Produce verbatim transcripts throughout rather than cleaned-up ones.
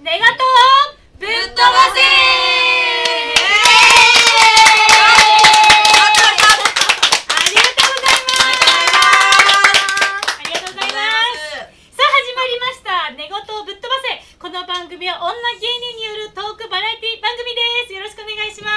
ネガトをぶっ飛ばせ番組は女芸人によるトークバラエティ番組です。よろしくお願いします。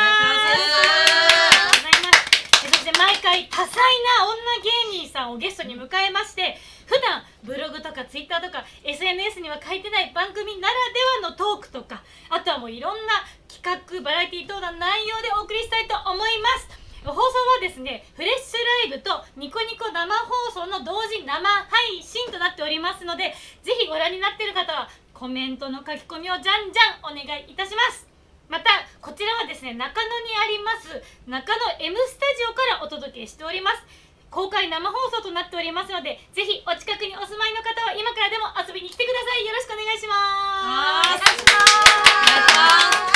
そして毎回多彩な女芸人さんをゲストに迎えまして、普段ブログとかツイッターとか エスエヌエス には書いてない番組ならではのトークとか、あとはもういろんな企画バラエティ等の内容でお送りしたいと思います。放送はですね、フレッシュライブとニコニコ生放送の同時生配信となっておりますので、ぜひご覧になっている方はコメントの書き込みをじゃんじゃんお願いいたします。またこちらはですね、中野にあります中野 M スタジオからお届けしております。公開生放送となっておりますので、ぜひお近くにお住まいの方は今からでも遊びに来てください。よろしくお願いします。お願いします。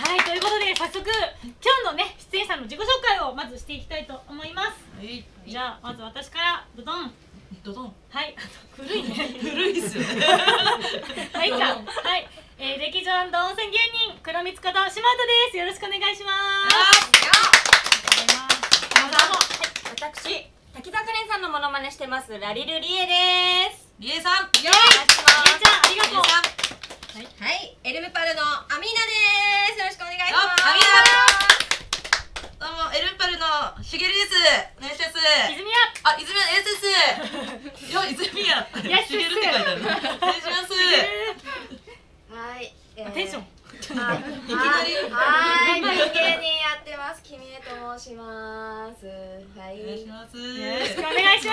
はい、ということで早速今日のね出演者の自己紹介をまずしていきたいと思います。はい、じゃあまず私からドドンドドン。 はい、古いね。 古いっすよね。 はい、じゃあ、はい、えー、劇場&温泉芸人黒光こと島唄です。よろしくお願いします。 私、滝沢カレンさんのモノマネしてますラリルリエです。 リエさん。よろしくお願いします。リエちゃん、ありがとう。 はい、はい、エルムパルのアミーナです。よろしくお願いします。 アミーナ。どうもエルムパルのしげるです。お願いします。 泉谷。 あ、泉谷エスです。よ、泉谷。 やしげるって書いてある。お願いします。 はい。 テンション。 はい、はい、芸人やってます。君へと申します。はい。 お願いします。 よろしくお願いします。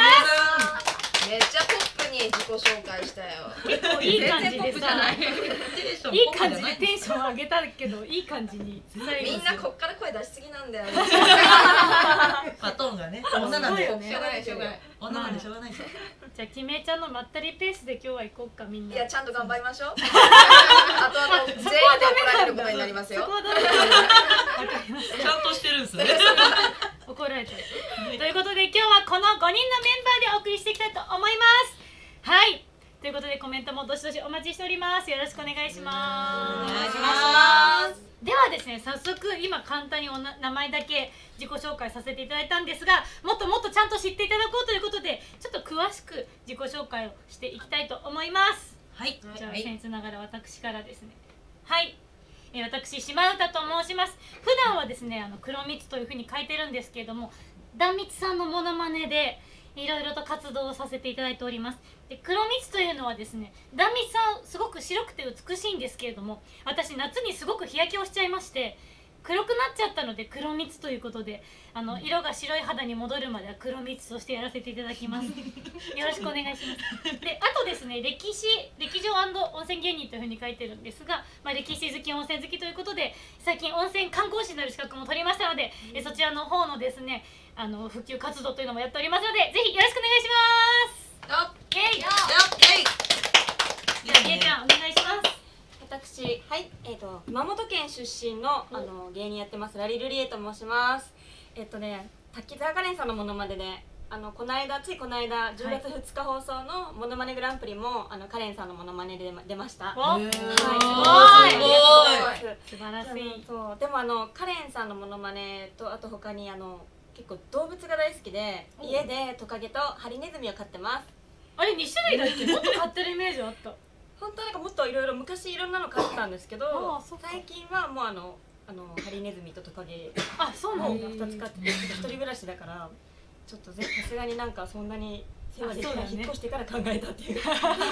めっちゃポップに自己紹介したよ。 結構いい感じでさ、いい感じでテンション上げたけど、いい感じに。 みんなこっから声出しすぎなんだよ。 バトンがね、女なんで。しょうがないしょうがない。 女なんでしょうがないですよ。 じゃあ、きめちゃんのまったりペースで今日は行こうか、みんな。 いや、ちゃんと頑張りましょう。あとあと全員で怒られることになりますよ。 そこはダメなんだ。わかりました。 ちゃんとしてるんですね。 怒られちゃう。ということで今日はこのごにんのメンバーでお送りしていきたいと思います。はい。ということでコメントもどしどしお待ちしております。よろしくお願いします。 お願いします。 ではですね、早速今簡単におな名前だけ自己紹介させていただいたんですが、もっともっとちゃんと知っていただこうということで、ちょっと詳しく自己紹介をしていきたいと思います。 はい。 じゃあ僭越ながら私からですね。はい。えー、私島唄と申します。普段はですね、あの黒蜜というふうに書いてるんですけれども、壇蜜さんのモノマネでいろいろと活動をさせていただいております。で、黒蜜というのはですね、壇蜜さんすごく白くて美しいんですけれども、私夏にすごく日焼けをしちゃいまして、黒くなっちゃったので黒蜜ということで、あの色が白い肌に戻るまでは黒蜜としてやらせていただきます。よろしくお願いします。で、あとですね、歴史歴場&温泉芸人というふうに書いてるんですが、まあ、歴史好き温泉好きということで最近温泉観光士になる資格も取りましたので、えそちらの方のですね、あの普及活動というのもやっておりますので、ぜひよろしくお願いします。オッケー。じゃありえちゃんお願いします。 私、はい、えっと熊本県出身のあの芸人やってますラリルリエと申します。えっとね、滝沢カレンさんのモノマネで、あのこの間ついこの間じゅうがつふつか放送のモノマネグランプリもあのカレンさんのモノマネで出ました。 はい、 すごい。素晴らしい。 そうでもあのカレンさんのモノマネと、あと他にあの結構動物が大好きで、家でトカゲとハリネズミを飼ってます。 あれに種類だっけ？もっと飼ってるイメージあった。 本当はなんかもっといろいろ昔いろんなの飼ってたんですけど、最近はもうあのあのハリネズミとトカゲあ、そうなんだ。 ふたつ飼ってて、一人暮らしだからちょっとさすがになんかそんなに世話できない、引っ越してから考えたっていう。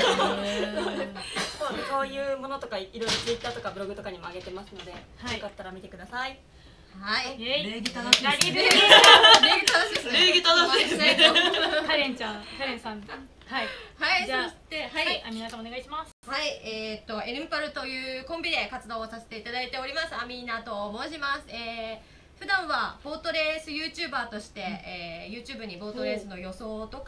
そういうものとかいろいろツイッターとかブログとかにも上げてますので、よかったら見てください。 はい。 礼儀正しいですね。 礼儀正しいですね。 礼儀正しいですね。 カレンちゃん、カレンさん。はい。 はい、 じゃあそしてははい、皆さんお願いします。 はい、えっとエルムパルというコンビで活動をさせていただいておりますアミーナと申します。えー、普段はボートレース YouTuber として、えー、YouTube にボートレースの予想とか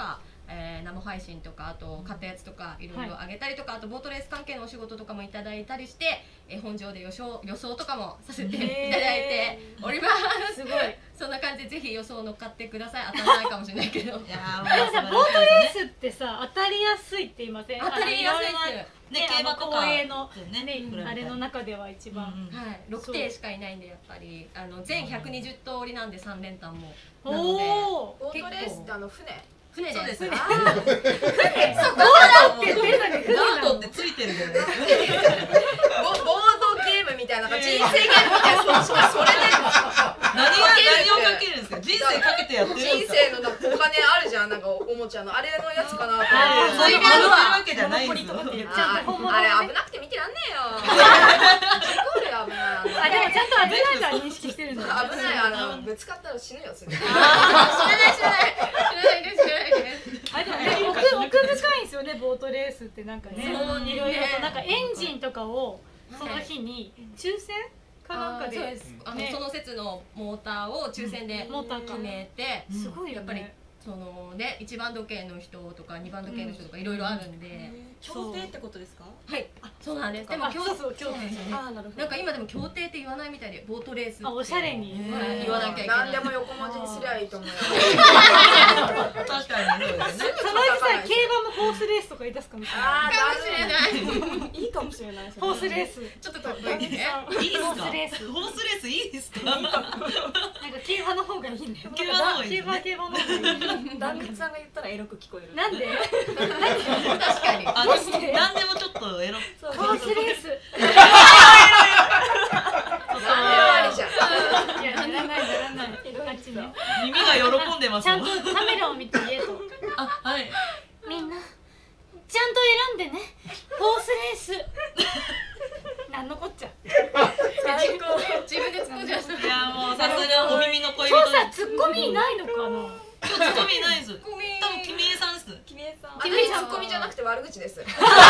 えー、生配信とかあと買ったやつとかいろいろあげたりとか、はい、あとボートレース関係のお仕事とかもいただいたりして、えー、本上で予想予想とかもさせていただいております。すごいそんな感じでぜひ予想乗っかってください。当たらないかもしれないけど。いやでもさボートレースってさ当たりやすいって言いません？ 当たりやすいですね、競馬とか公営のねあれの中では一番、 はいろく艇しかいないんでやっぱりあの全ひゃくにじゅう通りなんでさん連単もなのでボートレースってあの船船です。 船。 そうボートって言ってるのに船ガードってついてるじゃないですか。 ボボードゲームみたいな人生ゲームみたいなそれで何が何をかけるんですか。人生かけてやってるん人ですか。 生のなんかお金あるじゃんなんかおもちゃのあれのやつかなと思って。 そういうわけじゃないんですよ。 あれ危なくて見てらんねえよ。事故るよ危ない。 あでもちゃんと危ないから認識してるんだ。 危ないあのぶつかったら死ぬよすぐ。知らない知らない知らないです知らないです。 あでもね奥奥深いんですよねボートレースってなんかねいろいろとなんかエンジンとかをその日に抽選かなんかであのその説のモーターを抽選で決めてすごいやっぱりそのねいちばん時計の人とかにばん時計の人とかいろいろあるんで協定ってことですか。 はいそうなんです。でも協定なんか今でも協定って言わないみたいでボートレースおしゃれに言わなきゃいけない。 何でも横文字にすりゃいいと思うよ。 確かにそうですね。 そのうちさ競馬もホースレースとか言い出すかもしれない。 あかもしれない。 いいかもしれない。 ホースレースちょっとかっこいいね。 いいですか。 ホースレースホースレースいいですか。 なんか競馬の方がいいね。 競馬の方がいい。 競馬競馬の方がいい。 壇蜜さんが言ったらエロく聞こえる。 なんで？ 確かに。 あの何でもちょっとエロ。 ホースレース。 ありじゃん。 いやならないならない。あっちね。 耳が喜んでます。 ちゃんとカメラを見て言えと。 あはい。 みんなちゃんと選んでね。ホースレース。なんのこっちゃ。 最高。自分で突っ込んじゃう。 いやもうさすがお耳の恋人。 今日さツッコミないのかな。 ツッコミないです。多分キミエさんです。 キミエさん。 あれツッコミじゃなくて悪口です。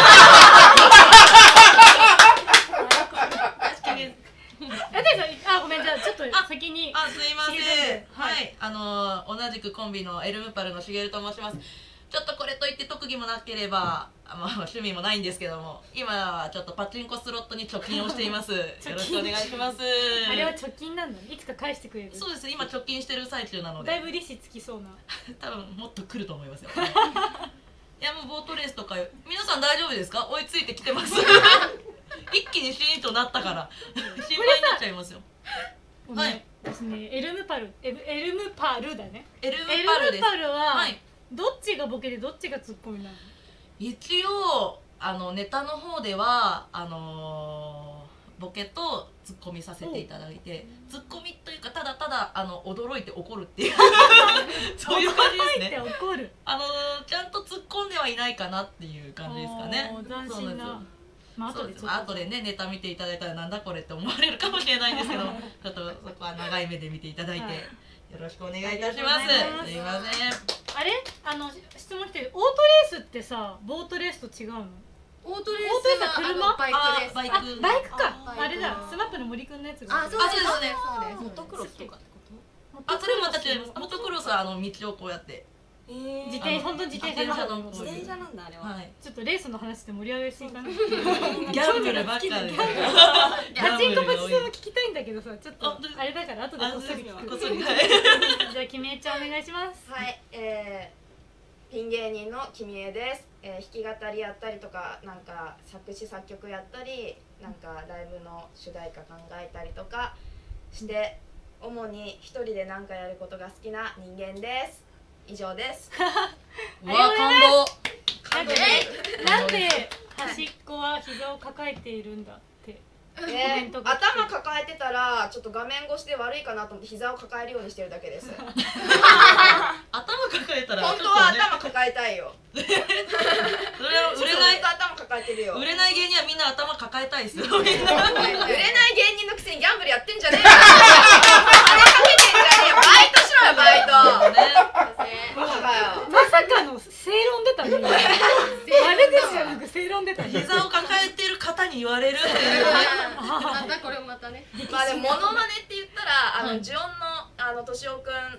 あごめんじゃあちょっと先に。 あすいません。はいあの同じくコンビのエルムパルのしげると申します。ちょっとこれといって特技もなければ、まあ、趣味もないんですけども今はちょっとパチンコスロットに貯金をしています。よろしくお願いします。 あれは貯金なんだね。いつか返してくれる。 そうです今貯金してる最中なのでだいぶ利子つきそうな。 多分もっと来ると思いますよ。いやもうボートレースとか皆さん大丈夫ですか。追いついてきてます。一気にシーンとなったから心配になっちゃいますよ。 はいですねエルムパルエルエルムパルだね。 エルムエルパルです。 ムパルははいどっちがボケでどっちがツッコミなの。 一応あのネタの方ではあのー、ボケとツッコミさせていただいてツッコミというかただただあの驚いて怒るっていうそういう感じですね。 驚いて怒る。 あのー、ちゃんと突っ込んではいないかなっていう感じですかね。 斬新な。まあ後でちょっと後でねネタ見ていただいたらなんだこれって思われるかもしれないんですけどちょっとそこは長い目で見ていただいて、はい、よろしくお願いいたします。すいません。 あれあの質問来てるオートレースってさボートレースと違うの？ オートレーオートレースはス車？ はバイクです。 バイクあバイクか。 ああれだスマップの森くんのやつが。 あそうですそうですモトクロスとかってこあそれもまた違います。モトクロスはあの道をこうやってと？え自転本当自転車の自転車なんだあれは。 はい。 ちょっとレースの話で盛り上げすぎかな。 ギャンブルばっかり。 パチンコパチスロも聞きたいんだけどさちょっとあれだから後でこっそり聞く。 こっそりはい。 じゃあきみえちゃんお願いします。 はいえー、ピン芸人のきみえです。えー、弾き語りやったりとかなんか作詞作曲やったりなんかライブの主題歌考えたりとかして主に一人で何かやることが好きな人間です。以上です。 うわ感動。 なんでなんで端っこは膝を抱えているんだって。 えー、頭抱えてたらちょっと画面越しで悪いかなと思って膝を抱えるようにしてるだけです。 頭抱えたら本当は頭抱えたいよ。 それは売れない頭抱えてるよ。 売れない芸人はみんな頭抱えたいですよ。 売れない芸人のくせにギャンブルやってんじゃねえよ。金かけてんじゃねえよ。バイトしろよバイト。バカよ。 まさかの正論出たね。悪口じゃなく正論出たね。 膝を抱えてる方に言われるっていう。 またこれまたね。 まあでもモノマネって言ったらあのジオンのあのとしおくん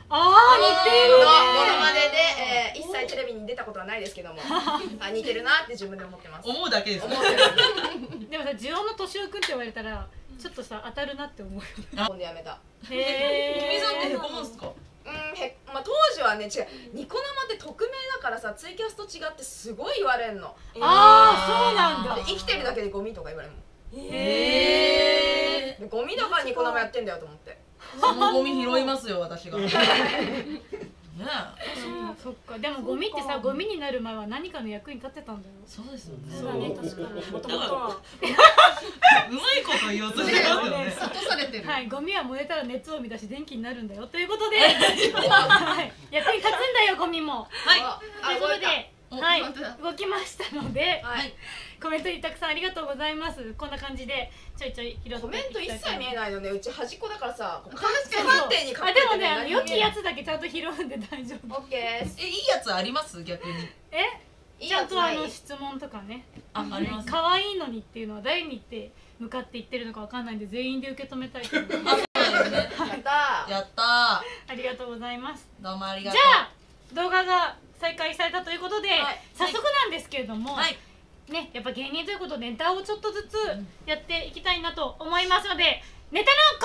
あー似てるのねモノマネで、えー、一切テレビに出たことはないですけどもあ似てるなって自分で思ってます。 思うだけです。 思ってるでもさジオの敏夫くんって言われたらちょっとさ当たるなって思うよね今度やめた。 へ君さんってへえこむんすか？ うんへまあ、当時はね違うニコ生って匿名だからさツイキャスと違ってすごい言われんの。 ああそうなんだで生きてるだけでゴミとか言われるもん。 へえでゴミだからニコ生やってんだよと思って。 そのゴミ拾いますよ私が。ねえ。 そっかでもゴミってさゴミになる前は何かの役に立ってたんだよそうですよね。 そうだね確かにもともとはうまいこと言おうとしてますよね。 諭されてる。 はいゴミは燃えたら熱を生み出し電気になるんだよということではい役に立つんだよゴミもはい。 あということでおはい本当だ動きましたのではいコメントにたくさんありがとうございますこんな感じでちょいちょい拾ってコメント一切見えないのねうち端っこだからさこう確かにカーテンに隠れてあでもねあの何も見えない良きやつだけちゃんと拾うんで大丈夫オッケーです。 えいいやつあります逆に？ えいいちゃんとあやつないの質問とかねああります。 可愛いのにっていうのは誰にって向かって言ってるのかわかんないんで全員で受け止めたいと思いますやったー。 やったありがとうございますー。どうもありがじとう。 ゃあ動画が再開されたということで、 はい早速なんですけれども、 はい。 ね、やっぱ芸人ということでネタをちょっとずつやっていきたいなと思いますのでネタのコ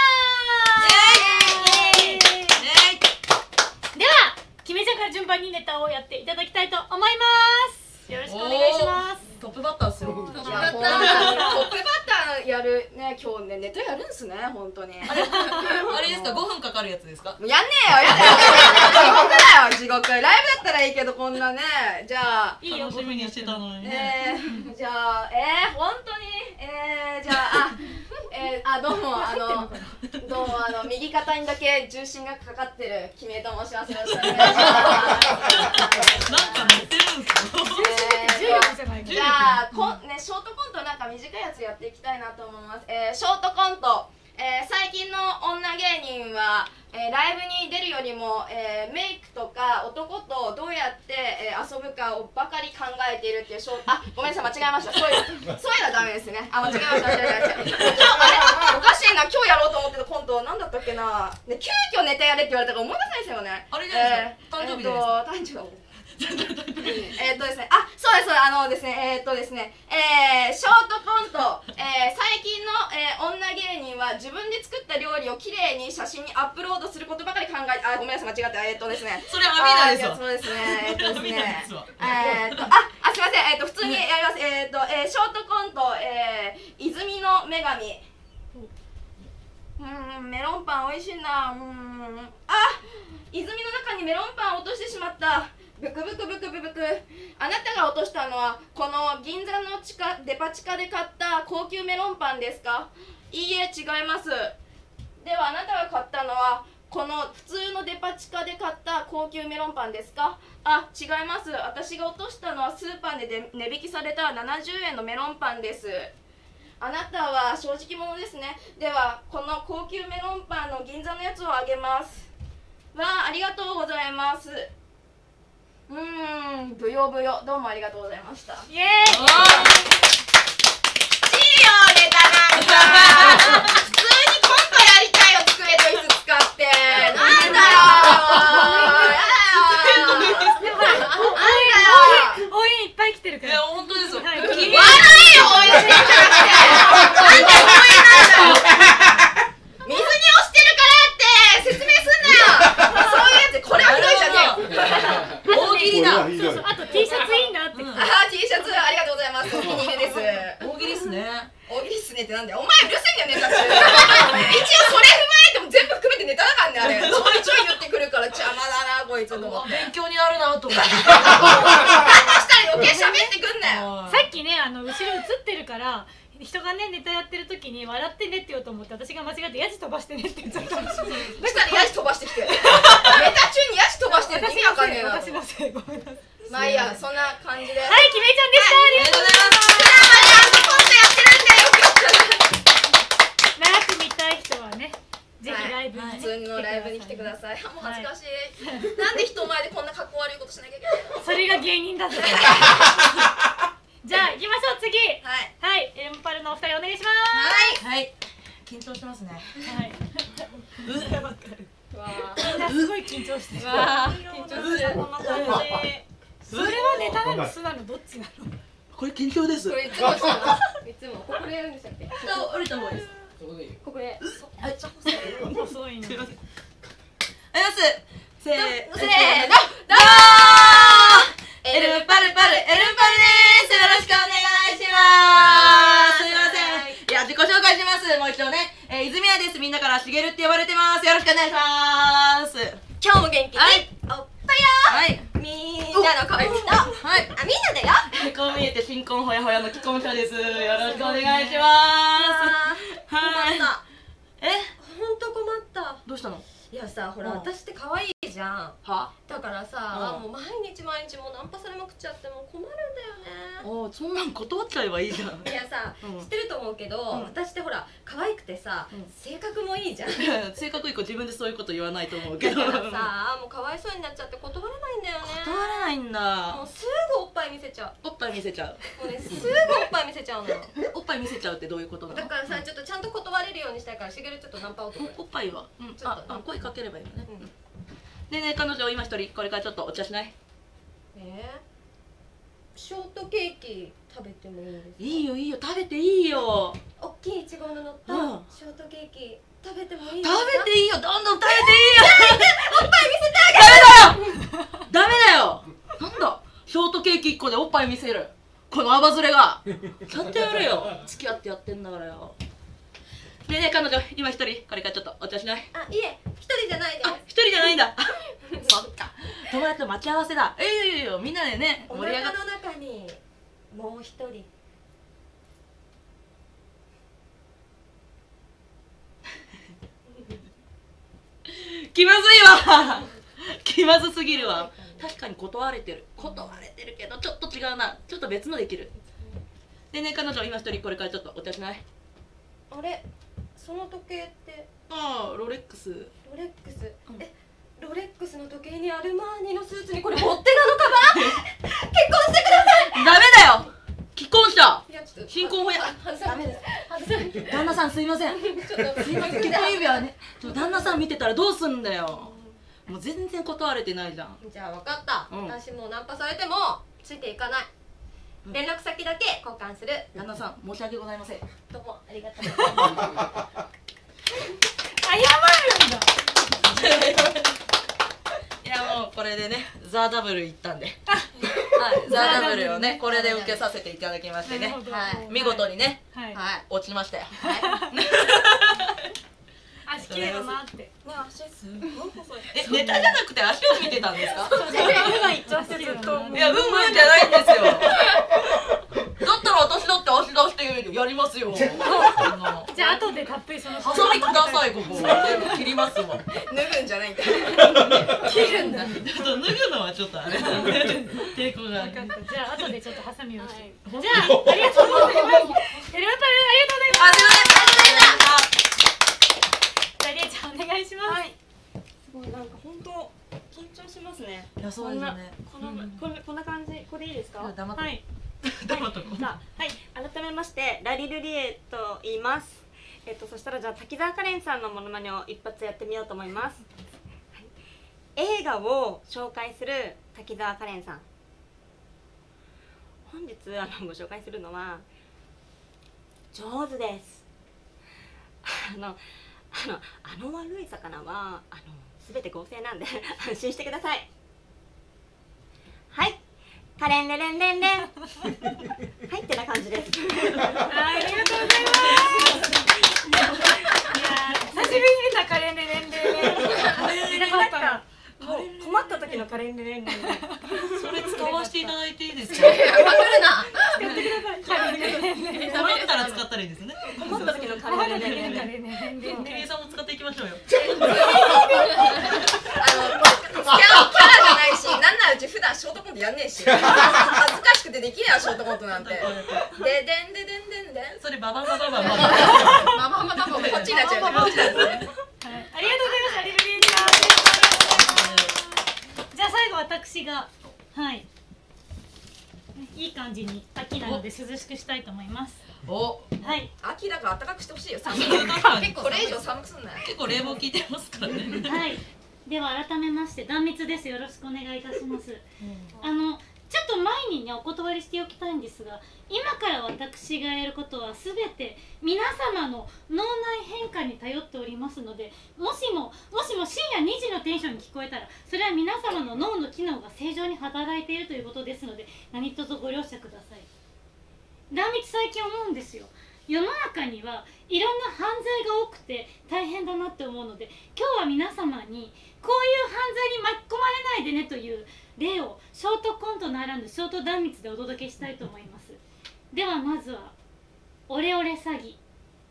ーナーイエーイではキメちゃんから順番にネタをやっていただきたいと思いますよろしくお願いしますトップバッターっすよ。 いや本当にトップバッターやるね今日ねネタやるんすね本当に。 あれあれですかごふんかかるやつですか？ もうやんねえよやだよ地獄だよ地獄ライブだったらいいけどこんなねじゃあいいよ楽しみにしてたのにね。 えー、じゃあえー、本当にえー、じゃああえー、あどうもあのどうもあの右肩にだけ重心がかかってるキメと申しますよろしくお願いします。 なんか乗ってるんすか？ 重力じゃないかじゃあこん、ね、ショートコントなんか短いやつやっていきたいなと思います、えー、ショートコント、えー、最近の女芸人は、えー、ライブに出るよりも、えー、メイクとか男とどうやって、えー、遊ぶかをばかり考えているっていうショートあごめんなさい間違えましたそういうそういうのはダメですねあ間違えました間違えました今日あれおかしいな今日やろうと思ってたコント何だったっけな、ね、急遽ネタやれって言われたから思い出せないですよねあれじゃないですか誕生日じゃないですかえーえっとですね、あ、そうです、そうです、あのですね、えー、っとですね、えー、ショートコント、えー、最近の、えー、女芸人は自分で作った料理をきれいに写真にアップロードすることばかり考えて、あ、ごめんなさい、間違った、えー、っとですね、 それアミーナですわ。 あーそうですね、えー、っとですアミーナねですわ、 えー、っと、あ、あ、すいません、えー、っと、普通にやります、えー、っと、えー、ショートコント、えー、泉の女神。うーん、メロンパン美味しいな、うーん、あ、泉の中にメロンパンを落としてしまった。ブクブクブクブクブクあなたが落としたのはこの銀座の地下デパ地下で買った高級メロンパンですか？いいえ違います。ではあなたが買ったのはこの普通のデパ地下で買った高級メロンパンですか？あ、違います。私が落としたのはスーパーで値引きされたななじゅうえんのメロンパンです。あなたは正直者ですね。ではこの高級メロンパンの銀座のやつをあげます。わあ、ありがとうございます。うーん、ぶよぶよ、どうもありがとうございました。 イエーイいいよ、ネタなんか。普通にコントやりたいよ、机と椅子使って。なんだよー。やだよー。なんだよ。 応援いっぱい来てるかいやら本当ですよ。 はい君笑えよ、応援してんじゃなくて。なんで応援なんだよ。水に押してるからって説明すんなよ。そういうやつ、これはひどいじゃねえよ。 大喜利だ。 そうそうあと T シャツいいなってうんあー T シャツありがとうございます。お気に入りです。 大喜利っすね。 大喜利っすねってなんだよ。お前うるせえんだよネタ中。一応それ踏まえても全部含めてネタだからねあれ。ちょいちょい言ってくるから邪魔だなこいつと思って。 勉強になるなと思って。 だとしたら余計喋ってくんなよ。 さっきねあの後ろ映ってるから人がねネタやってる時に笑ってねって言おうと思って私が間違ってヤジ飛ばしてねって言っちゃったんですよそしたらヤジ飛ばしてきて。ネタ中にヤジ飛ばしてるって意味わかんねえな。 私のせいごめんなさいまあいいや、そんな感じで。はい、 はいキメちゃんでしたありがとうございます普段まであのコントやってるんだよ。よかった。 長く見たい人はねぜひライブにね普通のライブに来てください。あもう恥ずかしい。なんで人前でこんな格好悪いことしなきゃいけないの。 それが芸人だぜじゃあ行きましょう次はい。 はいエルムパルのお二人お願いしますはい。緊張してますね。 はいうわみんなーすごい緊張してる。 わあ緊張する。 こんな感じ。 それはネタなの素なのどっちなの？ これ緊張です。 これいつもしたの？いつもここでやるんでしたっけ？ 下を降りた方がいいです。 ここで。 めっちゃ細い。細いの。 すいません。あります。せーせーの。 どうもエルパルパルエルパルです。よろしくお願いします。すいません。いや自己紹介します。もう一度ね、えー、泉谷です。みんなからしげるって呼ばれてます。よろしくお願いします。 今日も元気に。 はい。 おっぱよ。 はい。 みんなの恋人。 はい。 あみんなだよ。 こう見えて新婚ほやほやの既婚者です。よろしくお願いします。はい。 困った。 え？ ほんと困った。 どうしたの？ いやさ、ほらうん私って可愛いじゃん。 は？ だからさ、 うんもう毎日毎日もうナンパされまくっちゃってもう困るんだよね。 おー、そんなん断っちゃえばいいじゃん。 いやさ、 うん知ってると思うけど、 うん私ってほら可愛くてさ、 うん性格もいいじゃん。 性格以降自分でそういうこと言わないと思うけど。 だからさ、もうかわいそうになっちゃって断れないんだよね。 断れないんもだう。すぐおっぱい見せちゃおっぱい見せちゃう。 う。もうね、すぐおっぱい見せちゃうのよ。 おっぱい見せちゃうってどういうことなの？ だからさ、ちょっとちゃんと断れるようにしたいからしげるちょっとナンパ男よ。 おっぱいは、うん、 ちょっとあ、あ、声かければいいのね。 うんでね、彼女今一人これからちょっとお茶しない？ えー、ショートケーキ食べてもいいんですか？ いいよいいよ、食べていいよ。 大きいいちごの乗ったうんショートケーキ食べてもいい食ですか？ べていいよ、どんどん食べていいよ。おっぱい見せてあげる。ダメだよ。ダメだよ。なんだ、ショートケーキいっこでおっぱい見せる。このアバズレが。ちゃんとやるよ。付き合ってやってんだからよ。でね、彼女今一人これからちょっとお茶しない？ あ、いえ、一人じゃないですあ、一人じゃないんだ。そっか。友達と待ち合わせだ。えいよいよいよ、みんなでね、 お盛り上がっ腹の中にもう一人気まずいわ。気まずすぎるわ。確かに断れてる。断れてるけど、ちょっと違うな。ちょっと別のできる。でね、彼女今一人これからちょっとお茶しない？ あれ、その時計ってああ、ロレックス。 ロレックス、 うんえ、ロレックスの時計にアルマーニのスーツにこれボッテガのカバー結婚してください。 ダメだよ。既婚者。 いや、ちょっと新婚ほや。 外さダメです外さない旦那さんすいません。 ちょっとすいません。結婚指輪ね。ちょ旦那さん見てたらどうすんだよ。もう全然断れてないじゃん。 じゃあ分かった、 うん私もうナンパされてもついていかない、 うん連絡先だけ交換する。 旦那さん申し訳ございません。 どうもありがとう謝るんだ。 いやもうこれでね、ザーダブル行ったんで。はい、ザーダブルをね、これで受けさせていただきましてね。 はい見事にね、 はい。 はい落ちましたよ。 足綺麗だなって。 ね、足すごい細い。 え、ネタじゃなくて足を見てたんですか？ 今言っちゃってずっと。 いや、うんうんじゃないんですよ。だったら私だって足出してやりますよ。 じゃあ後でたっぷりその。 ハサミください、ここ。全部切りますわ。 脱ぐんじゃないんだ。 切るんだ。 ちょっと脱ぐのはちょっとあれなんで抵抗がある。 分かった。じゃあ後でちょっとハサミをして。 はいじゃあありがとうございます。エレメンタルありがとうございます。 あ、すいません。 じゃありえちゃんお願いします。 はい。すごいなんか本当緊張しますね。 いや、そうですよね。 このこんこんな感じ、これいいですか？ 黙っとこはい。 う。黙っとこう。 じゃあはい改めましてラリルリエと言います。えっとそしたらじゃあ滝沢カレンさんのモノマネを一発やってみようと思います。はい、映画を紹介する滝沢カレンさん。本日あのご紹介するのは上手です。あのあのあの悪い魚はあの全て合成なんで安心してください。はい。カレンレレンレンレンはいってな感じです。 ありがとうございます。いや久しぶりに見たカレンレレンレン。見なかったな。 もう困った時のカレンレレンレンそれ使わせていただいていいですか？ わかるな使ってください。カレンレレンレン。 困ったら使ったらいいですね。 困った時のカレンレレンレンカレンレレンレン。 ケリーさんも使っていきましょうよ。 あのキャラキャラじゃないし、なんならうち普段ショートコントやんねえし、恥ずかしくてできねえわショートコントなんて。ででんででんでんでん。 それババババババ。 まあまあまあまあこっちになっちゃうね。こっちになっちゃうね。 はい、ありがとうございます。リルリエちゃん。じゃあ最後私がはいいい感じに秋なので涼しくしたいと思います。 お、 はい秋だから暖かくしてほしいよ。寒い。 結これ以上寒くすんなよ。 構冷房効いてますからね。 はい。 では改めまして壇蜜です。よろしくお願いいたします。あのちょっと前にねお断りしておきたいんですが、今から私がやることはすべて皆様の脳内変化に頼っておりますので、もしももしも深夜にじのテンションに聞こえたら、それは皆様の脳の機能が正常に働いているということですので、何卒ご了承ください。壇蜜最近思うんですよ。世の中にはいろんな犯罪が多くて大変だなって思うので、今日は皆様にこういう犯罪に巻き込まれないでねという例をショートコントならぬショート断蜜でお届けしたいと思います。ではまずはオレオレ詐欺。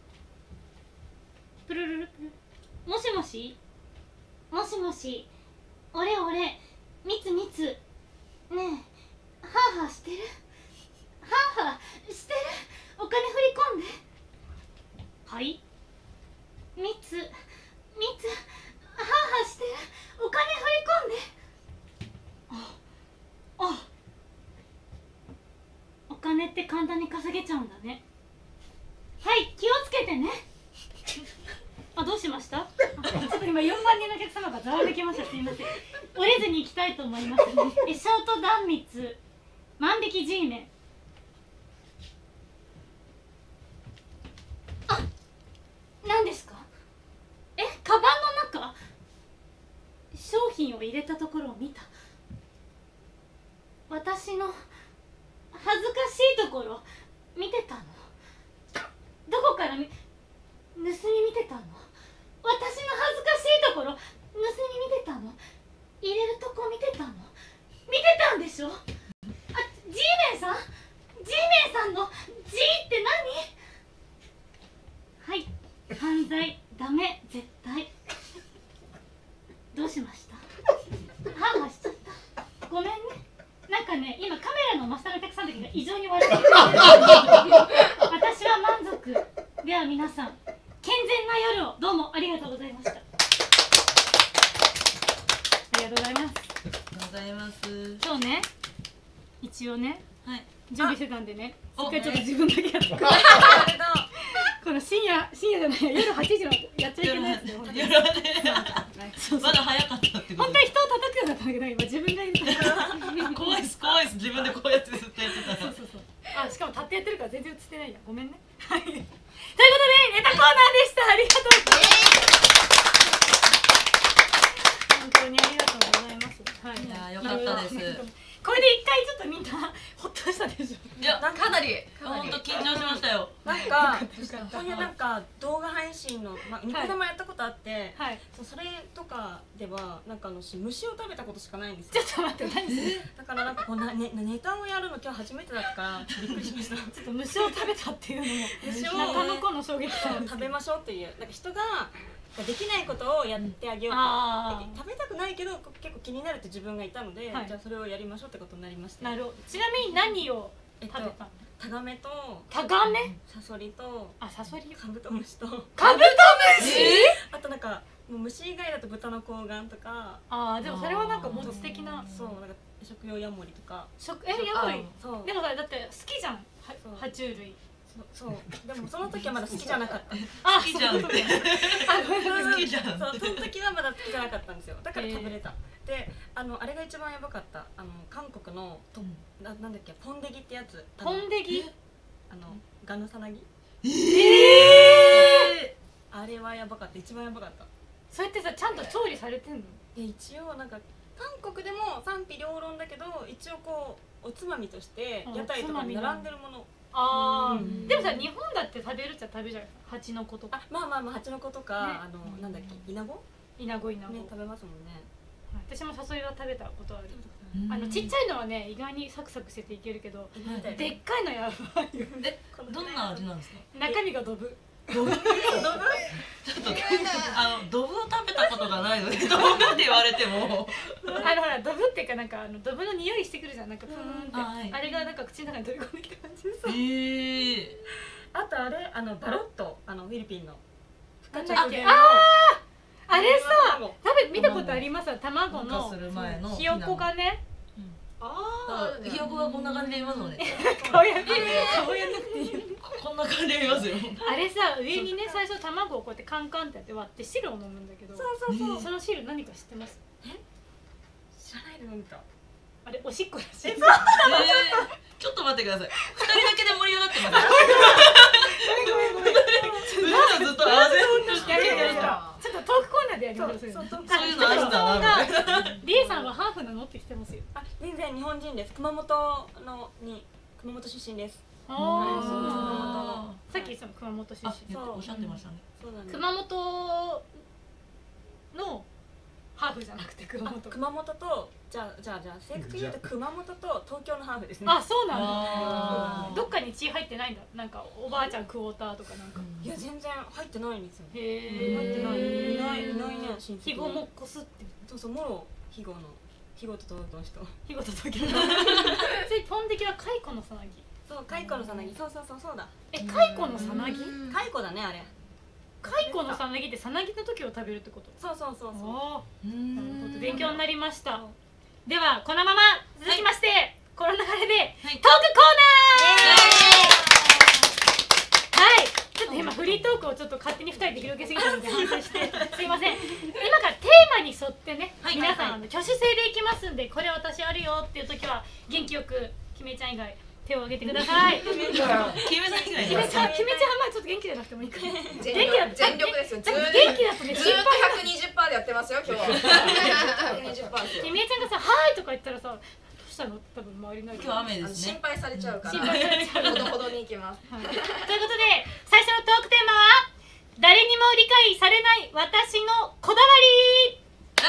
プルルルプル。もしもしもしもし、オレオレみつみつ、ねえハーハーしてる？ハーハーしてる？お金振り込んで。はい、みつみつ、ハーハーしてる？お金振り込んで。ああ、お金って簡単に稼げちゃうんだね。はい、気をつけてね。あ、どうしました？あ、ちょっと今よんまんにんのお客様がざわめきました。すいません。折れずに行きたいと思います。え、ショート断蜜万引き G メン。あ、何ですか？え、カバンの中？商品を入れたところを見た。私の恥ずかしいところ見てたの？どこからみ盗み見てたの？私の恥ずかしいところ盗み見てたの？入れるとこ見てたの？見てたんでしょ？あ、G メンさん？ G メンさんの G って何？はい、犯罪ダメ絶対。どうしました？ハーハーしちゃった。ごめんね。なんかね、今カメラの真下のお客さんたちが異常に笑ってる。私は満足。では皆さん、健全な夜をどうもありがとうございました。ありがとうございます。 ありがとうございます。 今日ね、一応ね、 はい、 準備してたんでね、 お一回ちょっと自分だけやってこの深夜、深夜じゃない、夜はちじのやっちゃいけないやつで、本当に夜はねまだ早かったってこと。 本当に人を叩くようになったんだけど、今自分がいるから怖いです怖いです。自分でこうやってずっとやってたら。 そうそうそう。あ、しかも立ってやってるから全然映ってないや。ごめんね。はい。ということでネタコーナーでした。ありがとうございます。本当にありがとうございます。はい。 いやよかったです。 これで一回ちょっとみんなほっとしたでしょ。 いやなんかかなり本当緊張しましたよ。 なんかそういうなんか動画配信の、まあ、ニコ生やったことあって、 はい、 そうそれとかではなんかあの虫を食べたことしかないんですちょよ。 っと待って、何それ。 だからなんかこうな、ね、ネタをやるの今日初めてだったからびっくりしました。 ちょっと虫を食べたっていうのも虫を中野子の衝撃だ。 食べましょうっていうなんか人ができないことをやってあげようと、 あ食べたくないけど結構気になるって自分がいたので、 はい、 じゃあそれをやりましょうってことになりました。 なるほど。ちなみに何を食べたの？ タガメとタガメ、 サソリとあ、サソリ、 カブトムシとカブトムシ。 あとなんかもう虫以外だと豚の睾丸とか、 ああ、でもそれはなんかもう素敵な、 そうなんか食用ヤモリとか、 食えやばい。 そうでもさ、だって好きじゃん、は爬虫類。 そうでもその時はまだ好きじゃなかった。 あ、 好きじゃんって。好きじゃん。 そうその時はまだ好きじゃなかったんですよ。だから食べれた。で、あのあれが一番やばかった。あの韓国のとななんだっけポンデギってやつ。 ポンデギ？ あのガヌサナギ？ ええ。 あれはやばかった。一番やばかった。 それってさ、ちゃんと調理されてんの？ で一応なんか韓国でも賛否両論だけど一応こうおつまみとして屋台とかに並んでるもの。 ああ、 うん、 でもさ、日本だって食べるっちゃ食べるじゃないですか。ハチノコとか。 あ、まあまあまあハチノコとか、 ね、 あのなんだっけイナゴ？ イナゴイナゴ。 ね食べますもんね。 私もサソリは食べたことある。あのちっちゃいのはね、意外にサクサクしてていけるけど、でっかいのやばいよ。 え、どんな味なんですか？ 中身がドブ。 ドブ？ドブ？ちょっとあのドブを食べたことがないのでドブって言われてもあのほらドブっていうかなんかあのドブの匂いしてくるじゃん、なんかプーンって、 あ、はい、 あれがなんか口の中に取り込んできた感じです。 ええ。 あとあれあのバロット、あのフィリピンのなんだっけ、あああれさ食べ見たことあります。卵のひよこがね、 ああひよこがこんな感じでいますのね。 顔や顔やなくていいよ。 こんな感じで見ますよ。 あれさ、上にね最初卵をこうやってカンカンってやって割って汁を飲むんだけど、 そうそうそう。 その汁何か知ってます？ 知らないで飲んだ。 あれおしっこらしい。 えーちょっと待ってください。二人だけで盛り上がってます。ずっとあぜんとしてやるやるる。 やる。ちょっとトークコーナーでやりましょう。 そうそうそういうのあるんだな。 リエさんはハーフなのって来てますよ。 あ、全然日本人です。熊本のに熊本出身です。 ああ。さっき言ってたの熊本出あ、 身。 おっしゃってましたね。 そうなんです。 熊本のハーフじゃなくて熊本。 熊本とじゃあじゃあじゃあ正確に言うと熊本と東京のハーフですね。 あ、そうなんあーだ。どっかに血入ってないんだ。なんかおばあちゃんクォーターとかなんか。 いや全然入ってないんですよ。 へえ。 入ってないいないいないね親戚。 肥後もこすって。 そうそうもろ肥後の肥後と東京の人。 肥後と東京の。それポンデキは蚕のさなぎ。 そう蚕のさなぎ。そうそうそうそうだ。 え、蚕のさなぎ？ 蚕だねあれ。 蚕のさなぎってさなぎの時を食べるってこと？ そうそうそうそう。 ああ。 うなるほど、 ん。 勉強になりました。ではこのまま続きまして、この流れではいトークコーナー。はい、ちょっと今フリートークをちょっと勝手にふたりで広げすぎたので反省してすいません。今からテーマに沿ってね、 はい皆さんあの挙手制でいきますんで、これ私あるよっていう時は元気よくきめちゃん以外手を挙げてください。きめちゃん、 キメさん以外きめちゃん、きめちゃんはまあちょっと元気じゃなくてもいいから。 全元気だと全力ですよ。ずーっと元気だとねず心ーっと配。 ひゃくにじゅっパーセントでやってますよ今日は。ひゃくにじゅっパーセントですよ。 きめちゃんがさ、はいとか言ったらさ、どうしたの？多分周りの人。 今日雨あのですね。 心配されちゃうから。 心配されちゃうほどほどに行きます。 はい、ということで最初のトークテーマは誰にも理解されない私のこだわり。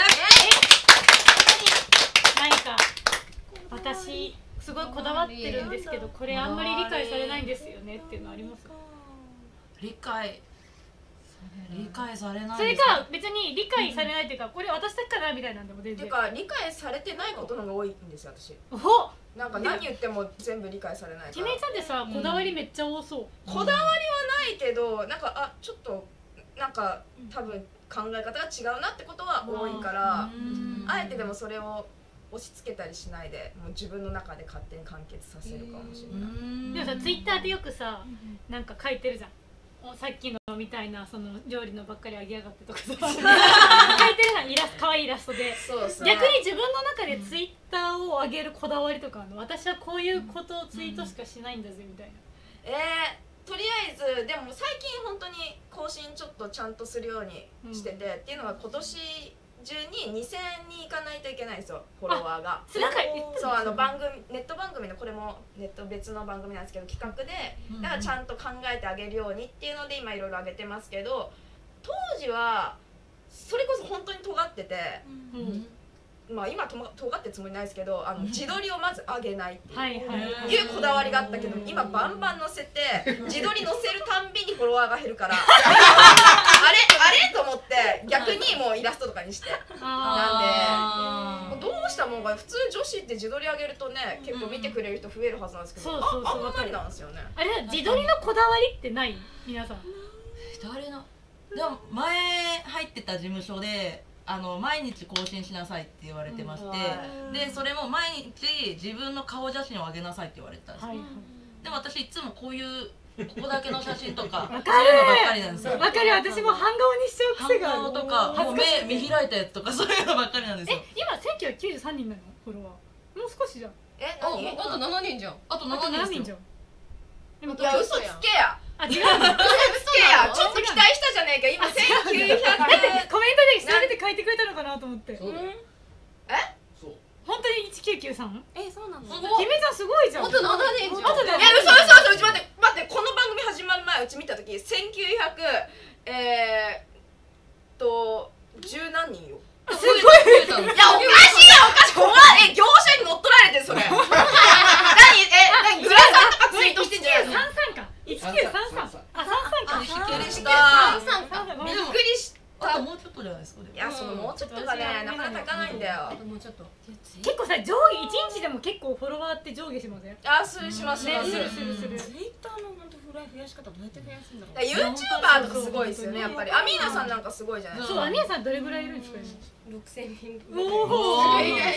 何か私すごいこだわってるんですけど、これあんまり理解されないんですよねっていうのあります？ 理解。理解されない。 それか別に理解されないっていうか、これ私だけかなみたいなんでも全然。 ていうか理解されてないことの方が多いんですよ私。 お、 なんか何言っても全部理解されないから。 きめちゃんってさ、こだわりめっちゃ多そう。 こだわりはないけど、なんかあちょっとなんか多分考え方が違うなってことは多いから、あえてでもそれを押し付けたりしないで、もう自分の中で勝手に完結させるかもしれない。 でもさ、ツイッターでよくさ、なんか書いてるじゃん。おさっきのみたいなその料理のばっかりあげやがってとかさ書いてるじゃん、イラスト、可愛いイラストで。 そうですね。 逆に自分の中でツイッターを上げるこだわりとかあるの？私はこういうことをツイートしかしないんだぜみたいな。 えー、とりあえずでも最近本当に更新ちょっとちゃんとするようにしてて、うん、っていうのは今年中ににせんにんいかないといけないんですよ、フォロワーが。 それなんか言ってた。 そう、あの番組ネット番組のこれもネット別の番組なんですけど企画で、だからちゃんと考えてあげるようにっていうので今いろいろ上げてますけど、当時はそれこそ本当に尖ってて、 うんまあ今とも尖ってつもりないですけど、あの自撮りをまず上げないっていう。 はいはいはい。 いうこだわりがあったけど、今バンバン載せて自撮り載せるたんびにフォロワーが減るからあれあれと思って逆にもうイラストとかにしてなんで、どうしたもんが普通女子って自撮り上げるとね結構見てくれる人増えるはずなんですけど、 そうそうそう、 あんまりなんですよね。 あれ自撮りのこだわりってない皆さん？ 誰のでも前入ってた事務所であの毎日更新しなさいって言われてまして、でそれも毎日自分の顔写真を上げなさいって言われてたんですよ、はいはい、でも私いつもこういうここだけの写真とかそういうのばっかりなんですよ。 わかる、私も半顔にしちゃう癖がある。 半顔とかもう目見開いたやつとかそういうのばっかりなんですよ。 え、今せんきゅうひゃくきゅうじゅうさんにんなのフォロワー？もう少しじゃん。 え、 あ、 何？ あとななにんじゃん。 あとななにんじゃん。 でもいや嘘つけや。 あ、違う。 嘘つけや。ちょっと期待したじゃねえか。今せんきゅうひゃく。 だってコメントで調べて書いてくれたのかなと思って。 え？ そう。 本当にいちきゅうきゅうさん？ え、そうなの？ きめちゃんすごいじゃん。 あとななにんじゃん。 あとななにん。 いや、嘘嘘嘘。うち待って待って、この番組始まる前うち見た時せんきゅうひゃくえーっと十何人よ。 すごい。 いや、おかしいよおかしい。怖い。え、業者に乗っ取られてるそれ。何え、何グラサンとかツイートしてんじゃないの？ さんさんか。いちきゅうさんさん。あ、さんさんか。 びっくりした。びっくりした。 あともうちょっとじゃないですか。 いや、そのもうちょっとがね、なかなかいかないんだよ。 もうちょっと。 結構さ、上下いちにちでも結構フォロワーって上下しません？ あ、するしますしね、 ます。 するするする。 ツイッターの本当フライ増やし方どうやって増やすんだろう。 ユーチューバーとかすごいですよね、やっぱり。アミーナさんなんかすごいじゃないですそう、 か。 アミヤさんどれぐらいいるんですか？ ろくせんにん。 おお。 ろくせんにんに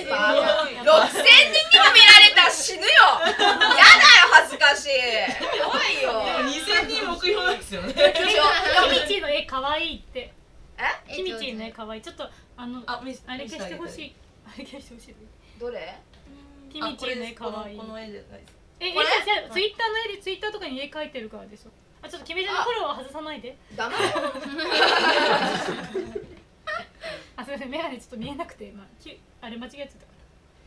も見られたら死ぬよ。やだよ、恥ずかしい。怖いよ。 にせんにんですよね。 キミチの絵可愛いって。 え？ キミチの絵可愛い。ちょっとあのああれ消してほしい。あれ消してほしい。 どれ？ キミチの絵可愛い。 この絵じゃないです。 え、え、じゃあツイッターの絵でツイッターとかに絵描いてるからでしょ。あ、ちょっとキミちゃんのフォローは外さないで。 ダメ。 あ、すみません、メガネちょっと見えなくて、まあ、きあれ間違えちゃったから。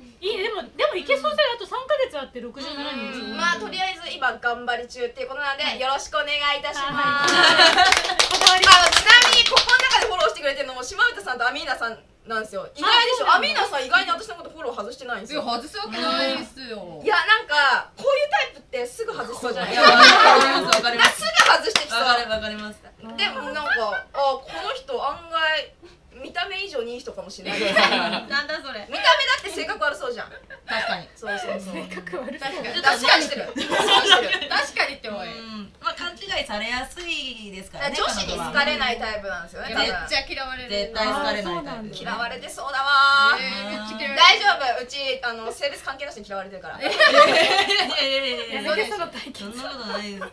いいね、でも、でもいけそうじゃない。あと三ヶ月あって六十七人です。 まあとりあえず今頑張り中っていうことなんでよろしくお願いいたします。 こだわり。 あのちなみにここの中でフォローしてくれてるのも島唄さんとアミーナさんなんですよ。意外でしょ。アミーナさん意外に私のことフォロー外してないんですよ。 外すわけないですよ。 いやなんかこういうタイプってすぐ外しそうじゃないですわか。 かります。 すぐ外してきそう。 わかるわかります。 でもなんかあこの人案外見た目以上にいい人かもしれない。 なんだそれ。 見た目だって性格悪そうじゃん。 確かに。 そうそうそう。 性格悪そう。 確かにしてる。確かにっておい。 まあ勘違いされやすいですからね。 女子に好かれないタイプなんですよね。 めっちゃ嫌われる。 絶対好かれないタイプ。 嫌われてそうだわ。大丈夫。うちあの性別関係なしに嫌われてるから。いやいやいやいや。 やめてその体験。 そんなことないです。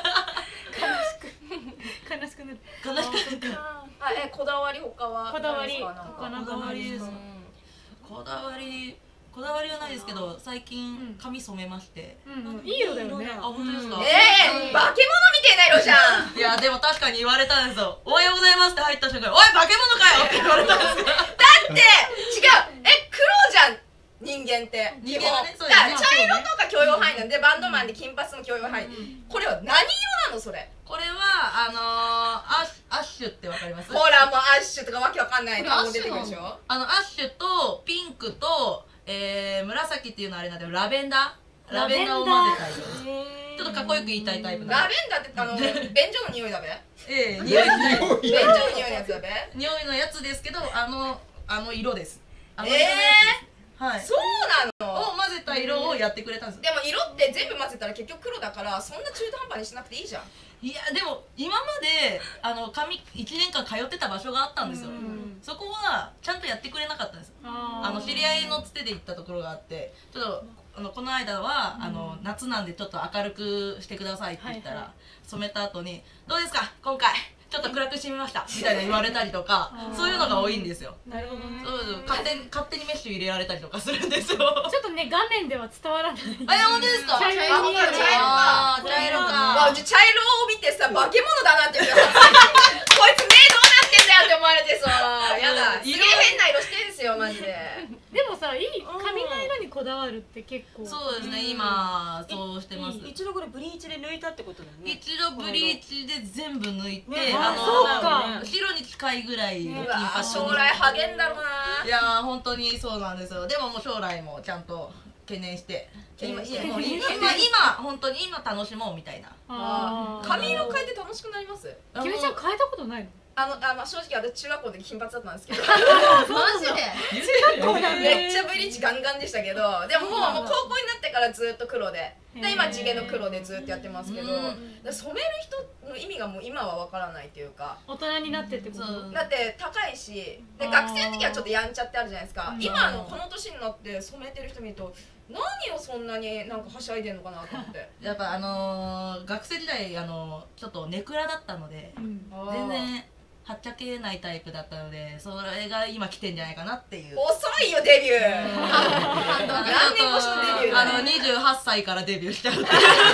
悲しくなる。 悲しくなる。 あ、え、こだわり他はこだわりこだわりです。こだわりこだわりはないですけど最近髪染めまして。 いい色だよね。 あ、本当ですか。 ええ、化け物みたいな色じゃん。 いやでも確かに言われたんですよ。おはようございますって入った瞬間におい化け物かよって言われたんですよ。 だって違う。え、黒じゃん。人間って人間はね、そうだから茶色とか許容範囲なんでバンドマンで金髪も許容範囲。これは何色なのそれ？ これはあのアッアッシュってわかります？ ほらもうアッシュとかわけわかんない単語出てくるでしょ。 あのアッシュとピンクとえ紫っていうのはあれなんでラベンダーラベンダーを混ぜた色。ちょっとかっこよく言いたいタイプな。 ラベンダーってあの便所の匂いだべ？ ええ、匂い便所の匂いのやつだべ？ 匂いのやつですけどあのあの色です。あの色のやつ。はい、そうなのを混ぜた色をやってくれたんです。 でも色って全部混ぜたら結局黒だからそんな中途半端にしなくていいじゃん。 いやでも今まであの髪いちねんかん通ってた場所があったんですよ。そこはちゃんとやってくれなかったんです。あの知り合いのつてで行ったところがあってちょっとあのこの間は、うん、あの夏なんでちょっと明るくしてくださいって言ったら、はいはい、染めた後に「どうですか今回ちょっと暗くしてみました」みたいな言われたりとかそういうのが多いんですよ。 なるほどね。 そうそう勝手に勝手にメッシュ入れられたりとかするんですよ。ちょっとね画面では伝わらない。 あ、いや本当ですか。 茶色い。 あ、茶色か。わ、うち茶色を見てさ化け物だなって言ってこいつ目どうなってんだよって思われてさ、やだ。すげえ変な色してんすよマジで。 でもさ、いい髪の色にこだわるって結構。 そうですね、今そうしてます。 一度これブリーチで抜いたってことだよね。 一度ブリーチで全部抜いて、 あの白に近いぐらい金髪。将来励んだろうな。 いやー本当にそうなんですよ。でももう将来もちゃんと懸念して今今本当に今楽しもうみたいな。 髪色変えて楽しくなります？ きみちゃん変えたことないの？ あのあまあ正直私中学校で金髪だったんですけどマジで中学校めっちゃブリーチガンガンでしたけど、でももうもう高校になってからずっと黒でで今地毛の黒でずっとやってますけど、染める人の意味がもう今は分からないっていうか、 大人になってってこと？ だって高いしで学生の時はちょっとやんちゃってあるじゃないですか。今のこの年になって染めてる人見ると何をそんなになんかはしゃいでんのかなと思って。 やっぱあの学生時代あのちょっとネクラだったので全然はっちゃけないタイプだったので、それが今来てんじゃないかなっていう。 遅いよデビュー何年越しのデビューだね。 あのにじゅうはっさいからデビューしちゃうに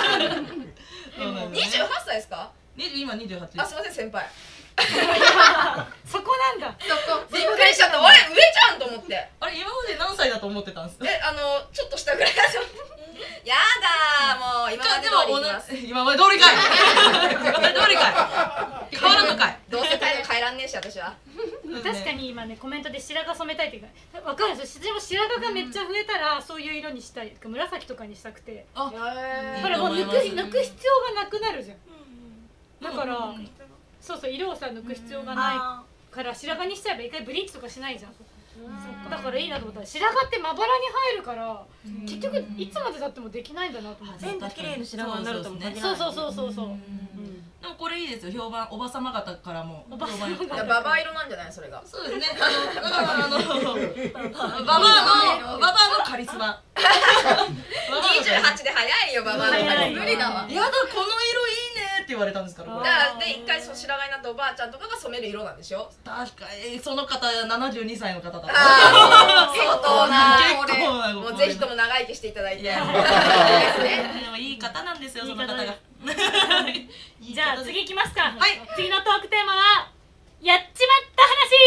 じゅうはっさいですか？ 今にじゅうはち。 あ、すいません先輩そこなんだ。 びっくりしちゃった。あれ上じゃんと思って。 あれ今まで何歳だと思ってたんですか？ え、あのちょっと下ぐらいだとやだもう今まで通りいきます。 今まで通りかい今まで通りかい変わるのかい。 どうせ態度変えらんねえし私は。 確かに今ねコメントで白髪染めたいっていうか分かるんですよ。でも白髪がめっちゃ増えたらそういう色にしたい、紫とかにしたくて、 あ、 ほらもう抜く抜く必要がなくなるじゃん。だからそうそう色をさ抜く必要がないから白髪にしちゃえば一回ブリーチとかしないじゃん。だからいいなと思ったら白髪ってまばらに入るから結局いつまでたってもできないんだなと思って。 全部綺麗な白髪になるとも限らない。 そうそうそうそうそう。 でもこれいいですよ、評判おばさま方からもおばさま方ババア色なんじゃないそれが。 そうですね、あのだからあのババアのババアのカリスマにじゅうはちで早いよババアのカリスマ。 無理だわ。 やだこの色いいねって言われたんですから。これだからで一回その白髪になったおばあちゃんとかが染める色なんでしょ。 確かにその方ななじゅうにさいの方だった。 ああ相当な。 結構なもうぜひとも長生きしていただいて。 いやでもいい方なんですよ、その方が。 じゃあ次いきますか。 はい、 次のトークテーマはやっちまった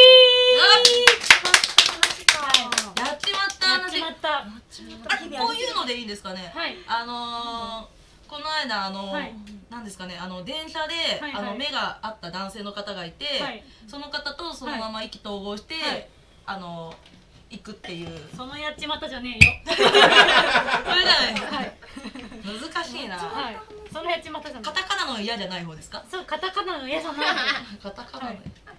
話。 やっちまった話。 やっちまった。 あ、こういうのでいいんですかね。あのこの間あのなんですかね、あの電車であの目が合った男性の方がいて、その方とそのまま意気投合してあの行くっていう。 そのやっちまったじゃねえよ。 それじゃないですか。難しいな。 そのやっちまったじゃない。 カタカナの嫌じゃない方ですか。 そう、カタカナの嫌じゃない。 カタカナの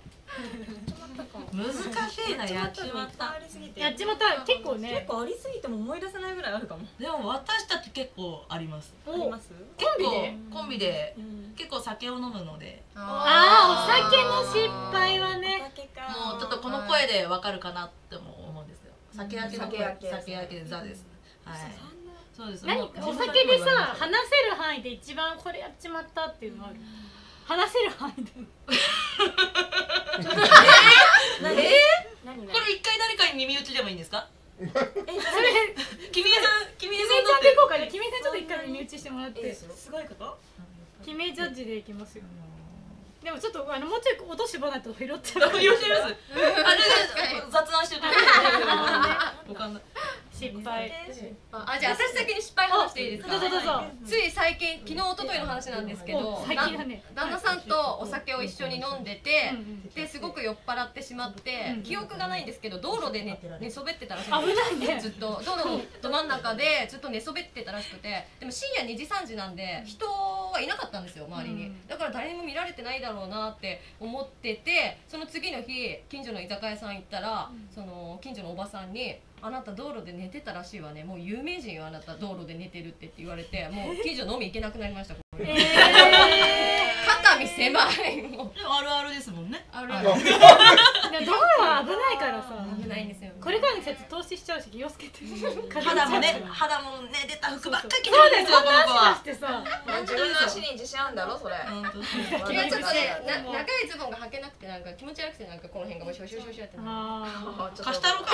難しいな、やっちまった。 やっちまった結構ね。 結構ありすぎても思い出せないぐらいあるかも。 でも私たち結構あります。 あります？ 結構コンビで結構酒を飲むので。 ああ、お酒の失敗はね。 もうちょっとこの声でわかるかなっても思うんですよ。酒焼けの声、酒焼けでザです。はい。そうです。 何お酒でさ話せる範囲で一番これやっちまったっていうのある。話せる範囲で。 えー、何？これ一回誰かに耳打ちでもいいんですか？え、それ君江さん、君江さんちゃんでいこうかね。君江さんちょっと一回耳打ちしてもらって。 すごいこと？ 君江ジャッジでいきますよ。でもちょっとあのもうちょい音絞らないと拾っちゃう。 拾っちゃいます。あれ雑談してる。わかんない。 失敗。 あ、じゃあ私先に失敗話していいですか？ どうぞどうぞ。 つい最近、昨日一昨日の話なんですけど、旦那さんとお酒を一緒に飲んでて、ですごく酔っ払ってしまって、記憶がないんですけど道路でね寝そべってたらしいんです。ずっと道路のど真ん中でずっと寝そべってたらしくて、でも深夜にじさんじなんで人はいなかったんですよ周りに。だから誰にも見られてないだろうなって思ってて、その次の日近所の居酒屋さん行ったら、その近所のおばさんに。あなた道路で寝てたらしいわね。もう有名人よあなた道路で寝てるってって言われて、もう近所飲み行けなくなりました。えー、肩身狭い。もうあるあるですもんね。 あるある。 道路は危ないからさ。 危ないんですよ。 これからの季節投資しちゃうし気をつけて。 肌もね、肌もね出た服ばっかり着てるんですよこの子は。 自分の足に自信あるんだろそれ。 いやちょっとね、長いズボンが履けなくてなんか気持ち悪くてなんかこの辺がシュシュシュシュってなる。 貸したろか。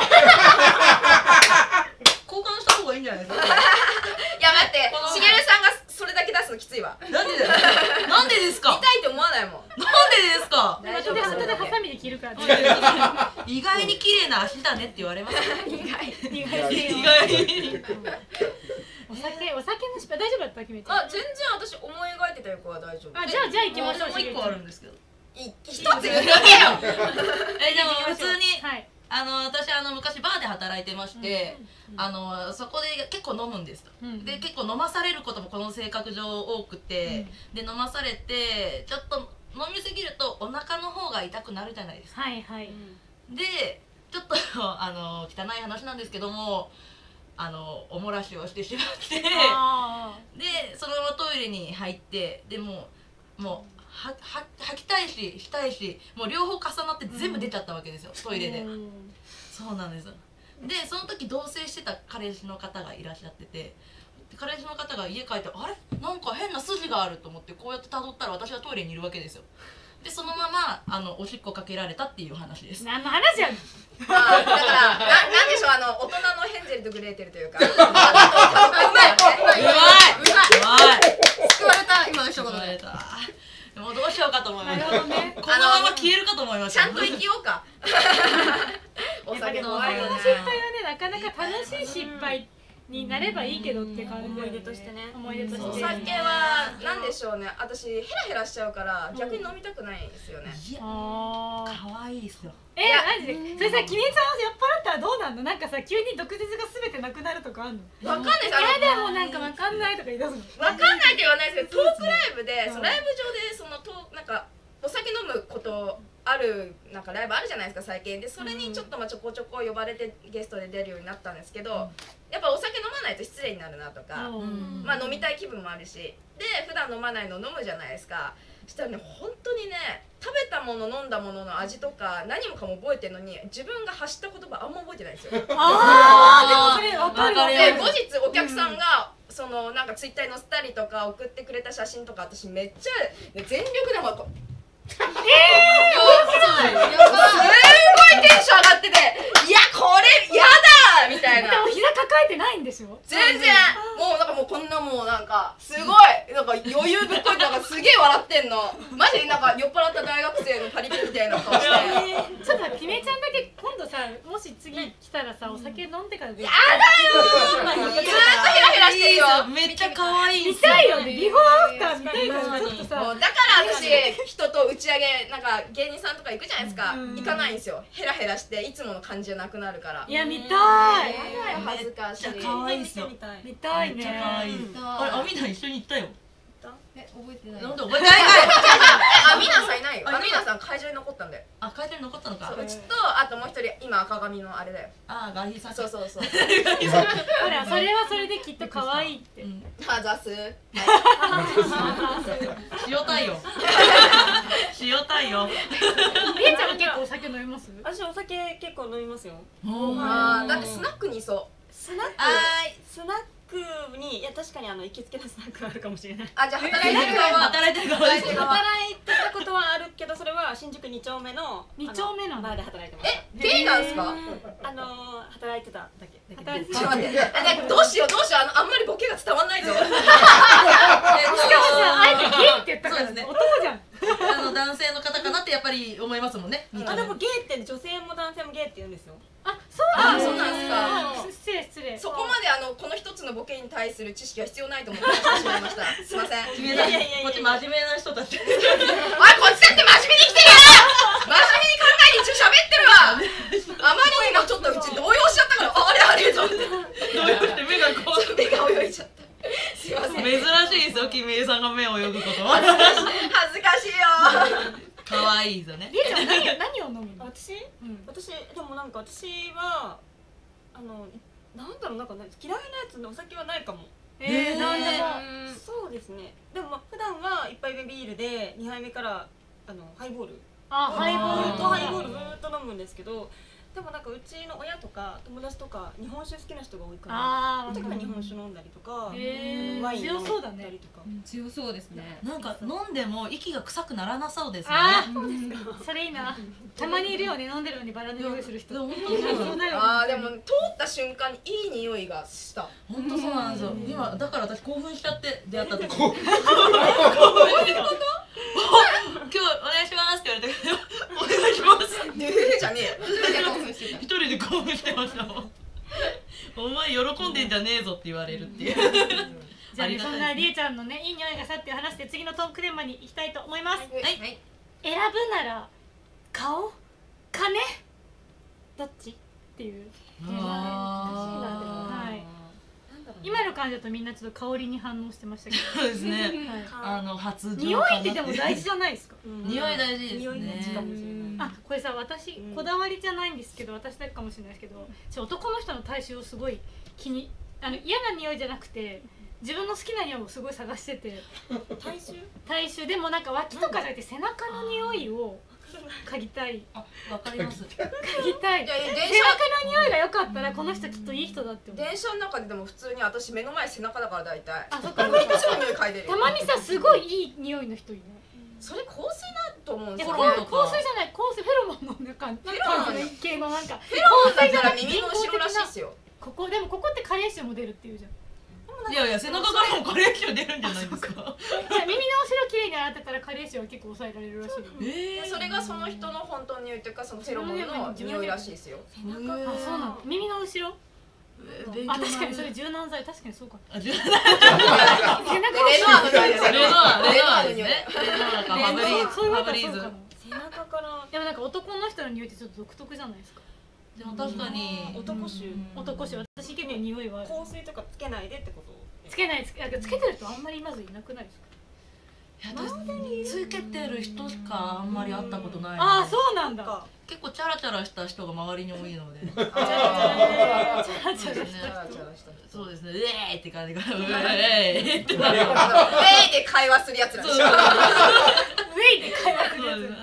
交換した方がいいんじゃないですか。 いや待って、しげるさんがそれだけ出すのきついわ。 なんでなんでですか。 痛いって思わないもん。 なんでですか。 後で後でハサミで切るから。 意外に綺麗な足だねって言われます。意外意外意外。 お酒お酒の失敗大丈夫だった？決めて。 あ、全然私思い描いてた役は大丈夫。 あ、じゃあじゃあ行きましょう。 もう一個あるんですけど。 一つ言ってよ。え、でも普通に。あの私あの昔バーで働いてまして、あのそこで結構飲むんですと、で結構飲まされることもこの性格上多くて、で飲まされてちょっと飲みすぎるとお腹の方が痛くなるじゃないですか。 はいはい。 でちょっとあの汚い話なんですけども、あのおもらしをしてしまってでそのままトイレに入って、でももうはは吐きたいししたいし、もう両方重なって全部出ちゃったわけですよ、トイレで。そうなんです。でその時同棲してた彼氏の方がいらっしゃってて、彼氏の方が家帰ってあれなんか変な筋があると思ってこうやってたどったら私はトイレにいるわけですよ。でそのままあのおしっこかけられたっていう話です。 何の話やねん。 だからななんでしょう、あの大人のヘンゼルとグレーテルというか。うまいうまいうまいうまい。 救われた今の一言で。 もうどうしようかと思いました。このまま消えるかと思いました。 ちゃんと生きようか。 お酒の失敗はね、なかなか楽しい失敗になればいいけどって感じ。 思い出としてね。 思い出として。 お酒はなんでしょうね。私ヘラヘラしちゃうから逆に飲みたくないんですよね。 いや、可愛いですよ。 え、マジで。それさ、君さん酔っ払ったらどうなんの？なんかさ、急に毒舌がすべてなくなるとかあんの？ わかんないです。 いやでもなんかわかんないとか言い出すの。 わかんないって言わないですけど、トークライブで、そのライブ上でそのとなんかお酒飲むことあるなんかライブあるじゃないですか最近で、それにちょっとまあちょこちょこ呼ばれてゲストで出るようになったんですけど、やっぱお酒飲まないと失礼になるなとか、まあ飲みたい気分もあるし、で普段飲まないの飲むじゃないですか。したらね、本当にね、食べたもの飲んだものの味とか何もかも覚えてるのに自分が発した言葉あんま覚えてないんですよ。 ああ、でもそれ分かる。 で後日お客さんがそのなんかツイッターに載せたりとか送ってくれた写真とか私めっちゃ全力でもこうえー、すごいテンション上がってて、いやこれやだみたいな。 でも膝抱えてないんですよ。 全然もうなんかもうこんなもうなんかすごいなんか余裕ぶっこいてなんかすげえ笑ってんの。マジでなんか酔っ払った大学生のパリピみたいな顔して。 ちょっときめちゃんだけ今度さ、もし次来たらさ、お酒飲んでからで。 やだよー。ずーっとヘラヘラしてるよ。 めっちゃ可愛い。 見たいよね。ビフォーアフター見たいからちょっとさ。 もうだから私人と打ち上げなんか芸人さんとか行くじゃないですか。行かないんですよ。ヘラヘラしていつもの感じじゃなくなるから。 いや見たい。 恥ずかしい。 可愛いですよ。 見たいね。 めっちゃ可愛い。あれアミナ一緒に行ったよ。 え、覚えてない。 なんで覚えてない。 アミナさんいないよ。アミナさん会場に残ったんだよ。 あ、会場に残ったのか。 うちとあともう一人今赤髪のあれだよ。 あ、ガヒさん。 そうそうそう。 ほらそれはそれできっと可愛いって。 あざす。 塩対応。塩対応。 りえちゃんは結構お酒飲みます？ 私お酒結構飲みますよ。 ああ、だってスナックにいそう。 スナックスナックにいや確かにあの行きつけのスナックあるかもしれない。 あ、じゃあ働いてる側働いてる側です。 働いてたことはあるけどそれは新宿に丁目のに丁目のバーで働いてました。 え、ゲイなんすか？ あの働いてただけ。 働いてちょっと待って。え、どうしようどうしよう、あのあんまりボケが伝わんないぞ。 しかもさ、あえてゲイって言ったからね。男じゃん。 あの男性の方かなってやっぱり思いますもんね。 あ、でもゲイって女性も男性もゲイって言うんですよ。 あ、そうなんそうなんですか。失礼失礼。 そこまであのこの一つのボケに対する知識は必要ないと思ってしまいました。すいません。 君らこっち真面目な人たち。 おい、こっちだって真面目に生きてるよ。真面目に考えに一応喋ってるわ。あまりにもちょっとうち動揺しちゃったから、ああれあれと思って。 動揺して目がこう。 目が泳いじゃった。すいません。 珍しいですよ、君江さんが目を泳ぐことは。 恥ずかしいよ。 可愛いですよね。 りえちゃん何何を飲むの？ 私？私でもなんか私はあのなんだろうなんか嫌いなやつのお酒はないかも。 ええ、なんでも。 そうですね。でも普段は一杯目ビールでにはいめからあのハイボール。 あ、ハイボールとハイボールずっと飲むんですけど、でもなんかうちの親とか友達とか日本酒好きな人が多いから、 ああ、 だから日本酒飲んだりとか、 へえ、 ワイン飲ん強そうだね。 だりとか。 強そうですね。 なんか飲んでも息が臭くならなそうですね。 ああ、それいいな。たまにいるよね、飲んでるのにバラの匂いする人。 本当そうだよ。 ああ、でも通った瞬間にいい匂いがした。 本当そうなんですよ。今だから私興奮しちゃって出会った時。 どういうこと？ 今日お願いしますって言われて、お願いします。 ねえじゃねえよ。 一人で興奮してましたもん。お前喜んでんじゃねえぞって言われるっていう。 じゃあね、そんなりえちゃんのね、いい匂いがしたっていう話で次のトークテーマに行きたいと思います。はい。選ぶなら顔、金、どっちっていうテーマで。はい。今の感じだとみんなちょっと香りに反応してましたけど。 そうですね。あの発情。 匂いってでも大事じゃないですか。 匂い大事ですね。 匂い大事かもしれない。 あ、これさ、私こだわりじゃないんですけど、私だけかもしれないですけど、ちょ男の人の体臭をすごい気に、あの嫌な匂いじゃなくて、自分の好きな匂いをすごい探してて。 体臭？ 体臭でもなんか脇とかじゃなくて背中の匂いを嗅ぎたい。 あ、わかります。 嗅ぎたい。背中の匂いが良かったらこの人きっといい人だって思う。 電車の中ででも普通に私目の前背中だから大体。 あ、そっか。 いつも匂い嗅いでる。 たまにさ、すごいいい匂いの人いない。 それ香水だと思うんですよ。 よ。 香水じゃない、香水フェロモンのなんかなんか系のなんか。 フェロモンだったら耳の後ろらしいですよ。 ここでもここって加齢臭も出るっていうじゃん。 いやいや、背中からも加齢臭出るんじゃないですか。 いや、耳の後ろきれいに洗ってたら加齢臭は結構抑えられるらしい。 ええ、それがその人の本当の匂いというかそのフェロモンの匂いらしいですよ。 背中。あ、そうなの。耳の後ろ。あ、確かにそれ柔軟剤、確かにそうか。 あ、柔軟剤。 背中レノアの匂いですよ。 レノア、レノアですね。レノアかファブリーズ、ファブリーズ。 背中から。 でもなんか男の人の匂いってちょっと独特じゃないですか。 でも確かに男臭。 男臭、私結構匂いはある。 香水とかつけないでってこと？ つけないつけ、つけてる人あんまりまずいなくないですか？ いや、つけてる人しかあんまり会ったことない。 ああ、そうなんだ。 結構チャラチャラした人が周りに多いので。 チャラチャラした人。 そうですね。うえーって感じが。うえーってなる。 ウェイで会話するやつらでしょ。 ウェイで会話するやつ。 ええ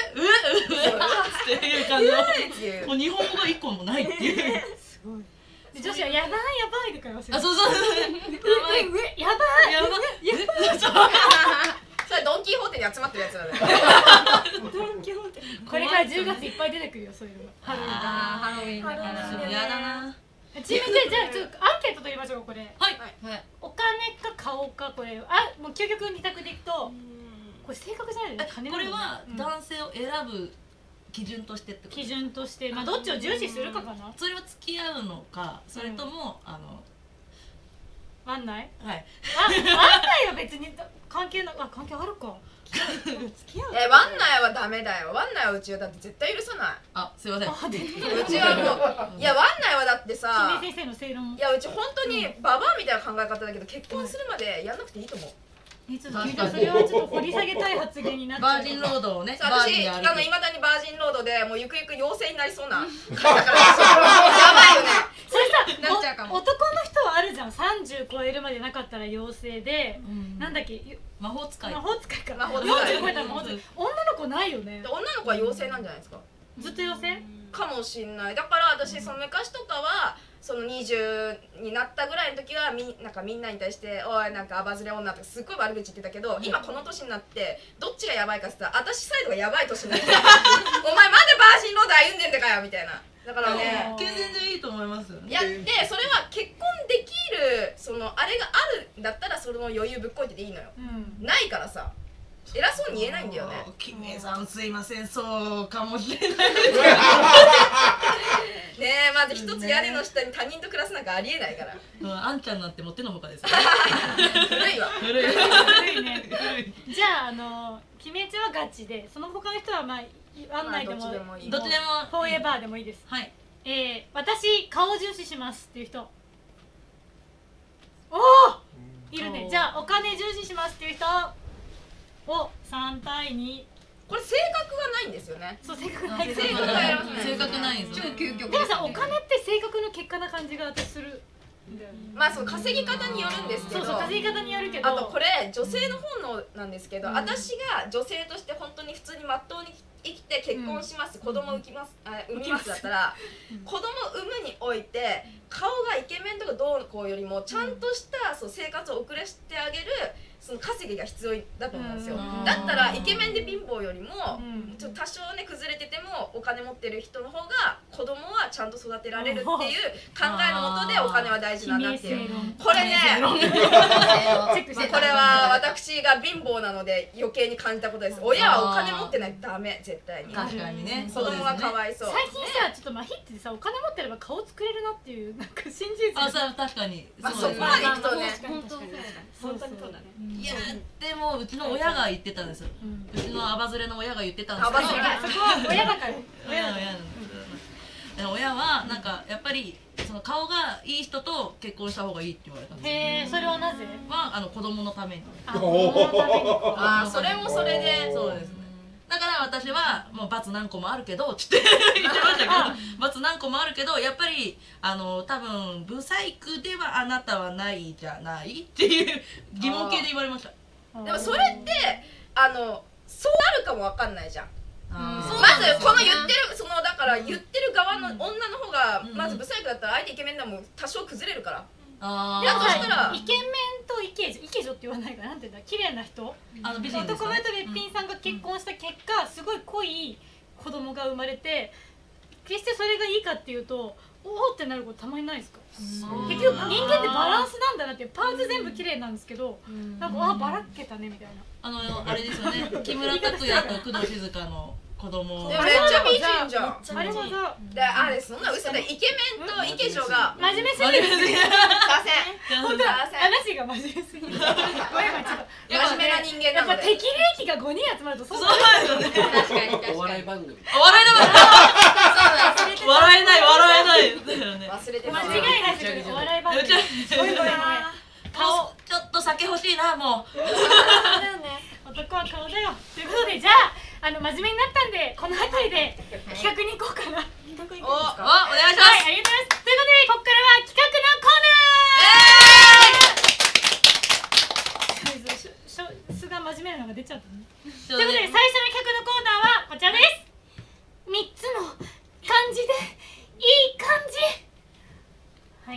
ええっていう感じの。もう日本語が一個もないっていう。 すごい。 女子はやばいやばいとか言わせる。 あ、そうそうそう。 やばいやばいやばい。 それドンキーホーテに集まってるやつだね。 これからじゅうがついっぱい出てくるよ、そういうの。ハロウィンだ。 ハロウィンだからやだな。 ちなみにじゃあちょっとアンケート取りましょうこれ。 はい。 お金か顔かこれ。あ、もう究極二択でいくと、これ正確じゃないよね。金これは男性を選ぶ基準としてってこと。 基準として、まあどっちを重視するかかな。 それは付き合うのか、それともあの。 ワンナイ？ はい。 ワンナイは別に関係な、あ、関係あるか。付き合う。 え、ワンナイはダメだよ。ワンナイはうちはだって絶対許さない。 あ、すいません。 うちはもう、いやワンナイはだってさ、 君先生の正論。 いやうち本当にババアみたいな考え方だけど結婚するまでやんなくていいと思う。 え、ちょっと聞いた、それはちょっと掘り下げたい発言になっちゃう。 バージンロードをね、バージン私で歩く。 あのいまだにバージンロードでもうゆくゆく妖精になりそうな。だからやばいよね。 それさ、 なっちゃうかもお男の人はあるじゃん。さんじゅう超えるまでなかったら妖精で、なんだっけ、 魔法使い。 魔法使いか。 魔法使いよんじゅう超えたら魔法使い。女の子ないよね。 女の子は妖精なんじゃないですか。 ずっと妖精？ かもしんない。だから私その昔とかはそのにじゅうになったぐらいの時はみなんかみんなに対して「おいなんかアバズレ女」とかすっごい悪口言ってたけど、今この年になってどっちがやばいかって言ったら私サイドがやばい年になって「お前まだバージンロード歩んでんだかよ」みたいな。だからね健全でいいと思いますよね。 やってそれは結婚できるそのあれがあるんだったらその余裕ぶっこいてていいのよ。ないからさ偉そうに言えないんだよね。 キミエさんすいません、そうかもしれない。 ねえ、まず一つ屋根の下に他人と暮らすなんかありえないから。 あんちゃんなんてもってのほかですよ。 古いわ。 古い。 古いね。じゃああのキメチはガチで、その他の人はまあワンナイでもどっちでもいい。 どっちでも。 フォーエバーでもいいです。 はい。 えー、私顔重視しますっていう人。おお、いるね。じゃあお金重視しますっていう人。お、三対二。 これ性格がないんですよね。 そう、性格ない。 性格がやらない。 性格ないんです超よ。 究極でもさ、お金って性格の結果な感じが私する。 まあそう稼ぎ方によるんですけど。 そうそう、稼ぎ方によるけど。 あとこれ女性の本能なんですけど、私が女性として本当に普通にまっとうに生きて結婚します、子供産みます、あ産みますだったら、子供産むにおいて顔がイケメンとかどうこうよりもちゃんとしたそう生活を送らせてあげるその稼ぎが必要だと思うんですよ。だったらイケメンで貧乏よりもちょっと多少ね崩れててもお金持ってる人の方が子供はちゃんと育てられるっていう考えのもとでお金は大事なんだっていう。これねこれは私が貧乏なので余計に感じたことです。親はお金持ってないとダメ絶対に。 確かにね。 子供はかわいそう。 最近さ、ちょっとマヒってさ、お金持ってれば顔作れるなっていうなんか信じる。 あ、そう確かに。 まあそこまでいくとね。 本当本当にそうだね。 いやでもうちの親が言ってたんですよ。うちのアバズレの親が言ってたんですアバズレそこは親だから。 親は親なんですけど、親はなんかやっぱりその顔がいい人と結婚した方がいいって言われたんですよ。 へえ、それはなぜ？ はあの子供のために。 ああそれもそれで。 そうですね。だから私はもう罰何個もあるけどつって言ってましたけど、罰何個もあるけどやっぱりあの多分ブサイクではあなたはないじゃないっていう疑問形で言われました。 でもそれってあのそうなるかもわかんないじゃん。 まずまずこの言ってるそのだから言ってる側の女の方がまずブサイクだったら相手イケメンでも多少崩れるから。 あでもそしたらイケメンとイケ女、イケ女って言わないからなんて言うんだ、綺麗な人。 あの美人です男前とべっぴんさんが結婚した結果、すごい濃い子供が生まれて、決してそれがいいかっていうと、おおってなることたまにないですか？結局人間ってバランスなんだなっていう、パーツ全部綺麗なんですけど、なんかあばらけたねみたいな。 あのあれですよね。木村拓哉と工藤静香の子供。 めっちゃ美人じゃん。 あれはさ、 であれそんな嘘でイケメンとイケ女が真面目すぎる。 すいません。 本当だ、 すいません。 話が真面目すぎる。ごめんごめん、ちょっと真面目な人間やっぱなので。 適齢期がごにん集まるとそうそうなんですよね。 確かに確かにお笑い番組。 笑えなかった。笑えない笑えないだよね。 忘れて間ます。 違いないですけど、お笑い番組。ごめんごめんごめん。顔、 ちょっと酒欲しいなもう。 男は顔だよ。ということで、じゃあ、あの真面目になったんで、この辺りで企画に行こうかな。 お、お、 お、お願いしまはい、 す。 ありがとうございます。ということで、ここからは企画のコーナー。しょ、素が真面目なのが出ちゃったね。ということで、最初の企画のコーナーはこちらです。みっつの漢字でいい感じ。は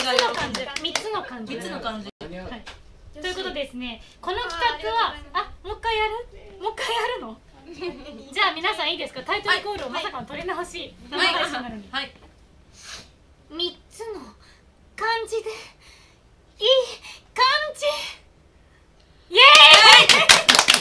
がつの漢字三つの漢字三つの漢字。 ということですね、この企画はあもう一回やるもう一回やるのじゃあ皆さんいいですか、タイトルコールをまさかの取り直し生配信なのにはい。 三つの漢字でいい感じイエーイ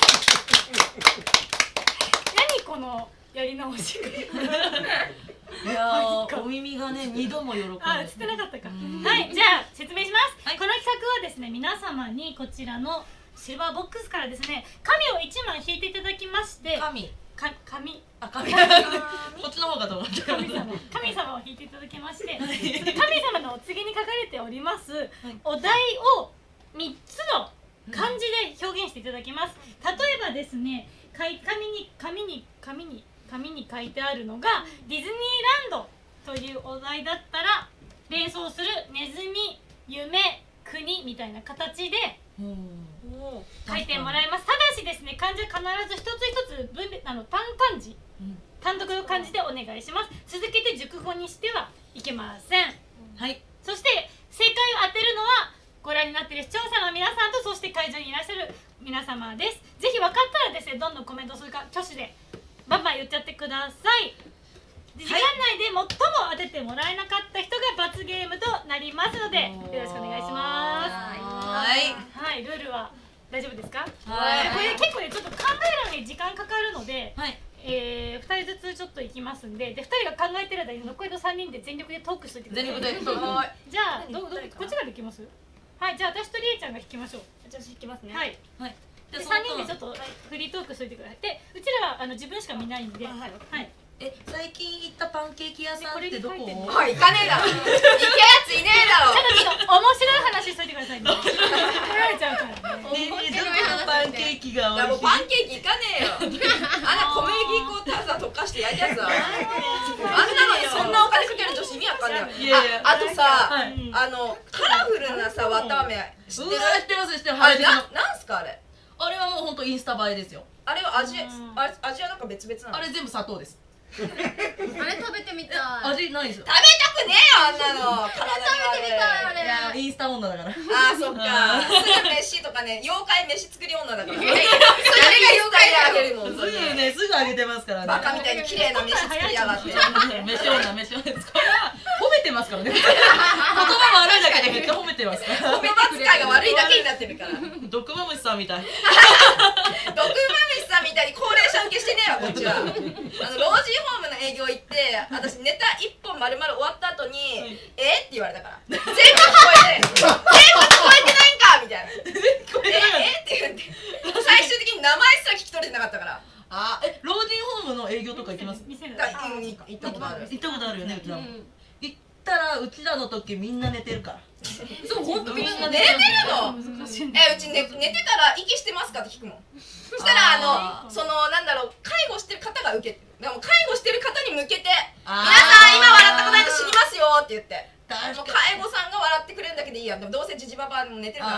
何このやり直しいやー、お耳がね、二度も喜んで。 あ、映ってなかったか。はい、じゃあ説明します。この企画はですね、皆様にこちらのシルバーボックスからですね、紙を一枚引いていただきまして、 神。 か、紙。 あ、神。こっちの方かと思った。 神様、神様を引いていただきまして、神様のお告げに書かれておりますお題を三つの漢字で表現していただきます。例えばですね、紙に紙に紙に紙に書いてあるのがディズニーランドというお題だったら連想するネズミ、夢、国みたいな形で書いてもらいます。ただしですね、漢字は必ず一つ一つ分別あの単漢字、単独の漢字でお願いします。続けて熟語にしてはいけません。 はい。 そして正解を当てるのはご覧になっている視聴者の皆さんと、そして会場にいらっしゃる皆様です。ぜひ分かったらですね、どんどんコメントするか挙手でバンバン言っちゃってください。時間内で最も当ててもらえなかった人が罰ゲームとなりますので、よろしくお願いします。 はい。 はい、ルールは大丈夫ですか？ はい。 これ結構ね、ちょっと考えるのに時間かかるので、 はい。 えー、ふたりずつちょっといきますんで、でふたりが考えてる間に残りのさんにんで全力でトークしといてください。 全力でトーク。 じゃあ、どどこっちからいきます？はい、じゃあ私とりえちゃんが引きましょう。 私引きますね。 はい。 はい。 でさんにんでちょっとフリートークしといてください。で、うちらはあの自分しか見ないんで、はい。 え、最近行ったパンケーキ屋さんってどこ？ はい、行かねえだろ。行けやついねえだろ。 ちょっと面白い話しといてくださいね。怒られちゃうからね。 どこのパンケーキがいやもう美味しい？ パンケーキ行かねえよ。あんな小麦粉をただ溶かして焼いたやつだ。あんなのにそんなお金かける女子意味わかんない。 いやいや。 あ、あとさ、 はい。 あのカラフルなさ綿あめ知ってる？ うわ、知ってます知ってます。 あれななんすかあれ？ あれはもう本当インスタ映えですよ。 あれは味あ味はなんか別々なの？ あれ全部砂糖です。 あれ食べてみたい。 味ないですよ。 食べたくねえよあんなの。体に悪い。 食べてみたいあれ。 いやインスタ女だから。 あーそっか。すぐ飯とかね、妖怪飯作り女だから。それがいや妖怪であげるもん。 すぐねすぐあげてますからね。 バカみたいに綺麗な飯作りやがって。 飯女飯女です。これは褒めてますからね。言葉悪いだけでめっちゃ褒めてますから。 褒め扱いが悪いだけになってるから。 毒マムシさんみたい。 毒マムシさんみたいに高齢者受けしてねえわこっちは。あの老人ホームの営業行って私ネタいっぽん丸々終わった後に「えっ?」て言われたから全部聞こえて全部聞こえてないんかみたいな「ええって言って最終的に名前すら聞き取れてなかったから。 あ、え、老人ホームの営業とか行きます？ 店のだ行ったことある。 行ったことあるよね、うちらも。行ったらうちらの時みんな寝てるから。 そう本当みんな寝てるの？ 難しいね。 え、うち寝寝てたら息してますかって聞くもん。そしたらあのそのなんだろう介護してる方が受けてる。でも介護してる方に向けて皆さん今笑ったことないと死にますよって言って。もう介護さんが笑ってくれるだけでいいや。でもどうせジジババも寝てるから。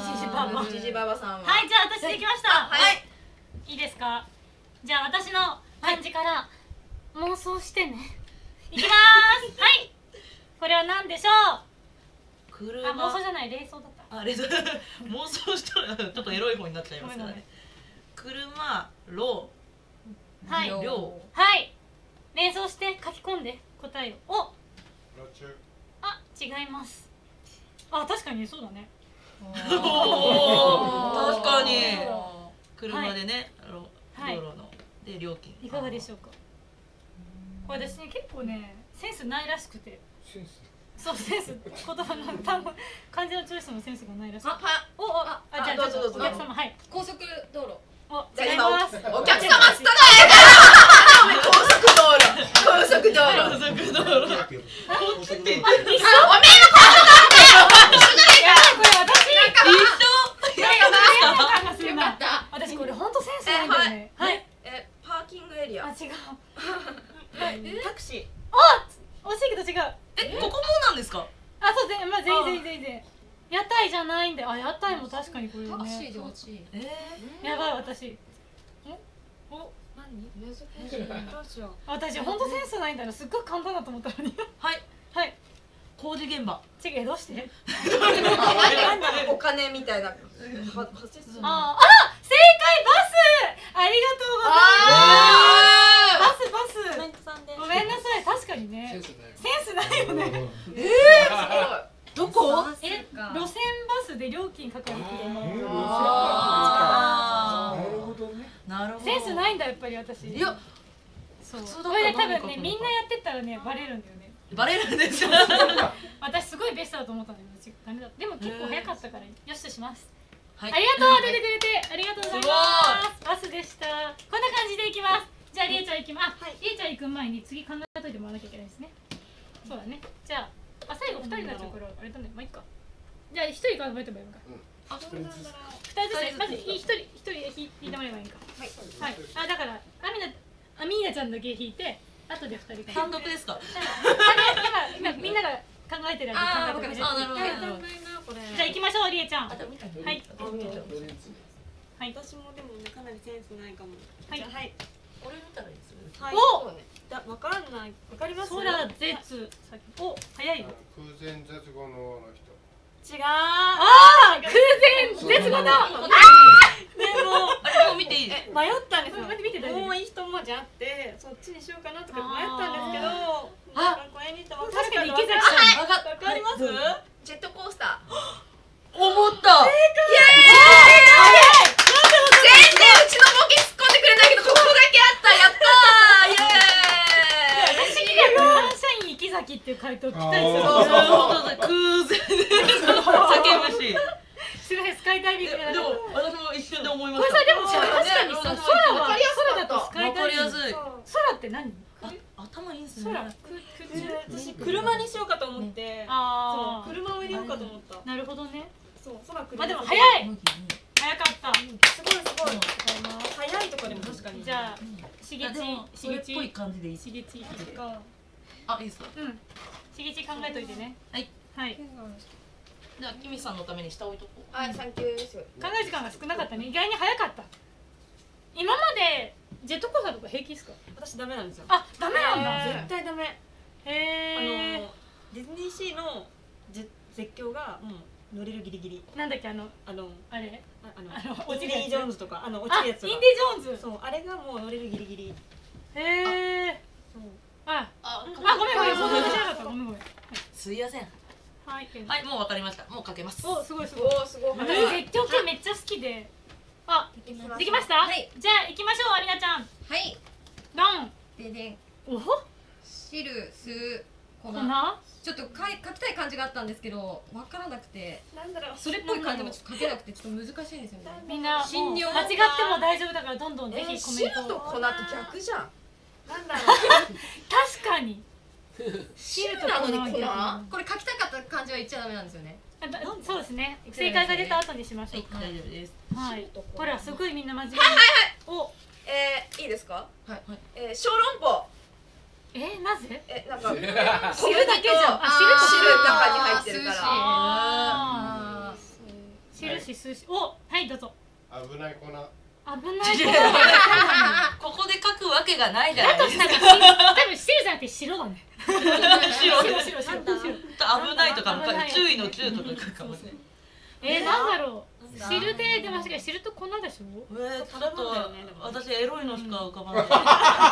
ジジババジジババさんは。 はい、じゃあ私できました。 はい。 いいですか？じゃあ私の漢字から妄想してね。いきまーす。はい。これは何でしょう？ 車。 あ、妄想じゃない、連想だった。 あ、連想。妄想したらちょっとエロい方になっちゃいますからね。車、ろう、 はい。 量。 はい。連想して書き込んで答えを。お。あ、違います。あ、確かにそうだね。 おお、確かに。車でね、道路ので料金。 いかがでしょうか。これ私ね結構ねセンスないらしくて。センス。そうセンス言葉の単語漢字のチョイスのセンスがないらしい。あ、おおあじゃあどうぞどうぞ。 お客様はい。 高速道路。 お違います。 お客様っつったな。高速道路。高速道路。 高速道路。こっちって言って。 おめえの高速なんだよ。 これ私一緒。 いやいや何がするな。私これ本当センスないんだよね。はい。 え、パーキングエリア。 あ、違う。 タクシー。 あ、惜しいけど違う。 え、ここもなんですか？ あ、そう全まあ全然全然。屋台じゃないんだよ。あ、屋台も確かにこれね。 タクシーで落ち。 ええ。やばい私。お、お、何？難しい。どうしよう。私本当センスないんだよ。すっごい簡単だと思ったのに。 はい。 はい。 工事現場。 違う、どうして？ なんだお金みたいな。 ああ、正解バス。ありがとうございます。バスバス。 メントさんでごめんなさい、確かにね。センスないよね。 ええ、すごい。 どこ？ え、路線バスで料金かかるけども。 ああ。なるほどね。なるほど。 センスないんだ、やっぱり私。いや、そう。これね、多分ね、みんなやってたらね、バレるんだよね。 バレるんですよ。 私すごいベストだと思ったんだけど、ダメだ。でも結構早かったから、よしとします。 はい。 ありがとう、出てくれて、ありがとうございます。バスでした。こんな感じでいきます。じゃあ、りえちゃん行きます。あ、りえちゃん行く前に、次考えといてもらわなきゃいけないですね。そうだね。じゃあ。あ、最後二人になっちゃうからあれだね、まあいいか。じゃあ一人考えてもらえばいいか。あ、二人ずつ。まず一人一人引いてもらえばいいか。はい。はい。あ、だからアミナアミーナちゃんだけ引いて、後で二人単独ですか。 今今みんなが考えてるあ、 間に考えてる。 あ、なるほど。 じゃあ行きましょう、りえちゃん。はい。はい。 私もでもねかなりセンスないかも。 はい。 はい。 俺見たらいいですよね。 はい。 お。 だ、わからない。わかります？ 空絶。お、早いよ。 空前絶後のの人。 違う。 ああ、空前絶後の。 でも、 あれも見ていい？ 迷ったんですよ。 見て大丈夫。 もう一文字あって、そっちにしようかなとか迷ったんですけど、 あ、 これにしても確かに池崎さん。 わかります？ ジェットコースター。 思った。 イエーイ。全然うちのボケ突っ込んでくれないけどここだけあった。やったー。イエーイ。 私にはサンシャイン池崎っていう回答期待してた。 そうそうそう。空前叫ぶし。 すごいスカイダイビングじゃなくて。 でも私も一瞬で思いまこれした。 さでもさ確かにさ空は空だとスカイダイビング。 わかりやすい。 空って何？ 頭いいんすね。 空。 私車にしようかと思って、 ああ。 そう車を入れようかと思った。 なるほどね。 そう空車。 まあでも早い。早かった。 すごいすごい。早いとかでも確かに。 じゃあしげちしげちっぽい感じでいい。 しげちか。 あ、いいですか。 うん。しげち考えといてね。 はい。 はい。 じゃあキミさんのために下置いとこう。 はい、サンキューです。 考え時間が少なかったね。意外に早かった。今までジェットコースターとか平気ですか？ 私ダメなんですよ。 あ、ダメなんだ。 絶対ダメ。 へえ。 あのディズニーシーの絶叫がもう乗れるギリギリ。 なんだっけあのあのあれあのあのインディ・ジョーンズとかあの落ちるやつとか。 インディ・ジョーンズ。 そうあれがもう乗れるギリギリ。 へえ。 そうああ、 あごめんごめん、そんな話なかった。ごめんごめん。 すいません。 はい。 はい、もうわかりました。もうかけます。 お、すごいすごい。 おお、すごい。 私絶叫系めっちゃ好きで。あ、できました？ はい。 じゃあ行きましょう、アミナちゃん。 はいドン。 ででんおほ。 汁酢粉粉？ ちょっとかい書きたい感じがあったんですけどわからなくてなんだろう。 それっぽい感じもちょっと書けなくてちょっと難しいんですよね。 みんな信用間違っても大丈夫だからどんどんぜひコメントを。 汁と粉って逆じゃん。 なんだろう。 確かに。汁と粉は逆。 これ書きたかった漢字は言っちゃダメなんですよね。 そうですね。正解が出た後にしましょう。 大丈夫です。 はい。これはすごいみんな真面目に。お。 えー、いいですか？ はいはい。 えー、小籠包。 え、なぜ？ え、なんか小麦と汁汁だけじゃん。あ、 中に入ってるから。 ああ。汁し寿司。お、はいどうぞ。 危ない粉。 危ない。 ここで書くわけがないじゃないですか。 多分汁じゃなくて白だね。 白白白白。 危ないとかも注意の注とか書くかもしれない。 えー、なんだろう。汁ででも確かに汁と粉でしょ。 えー、ちょっと私エロいのしか浮かばない。 むしろ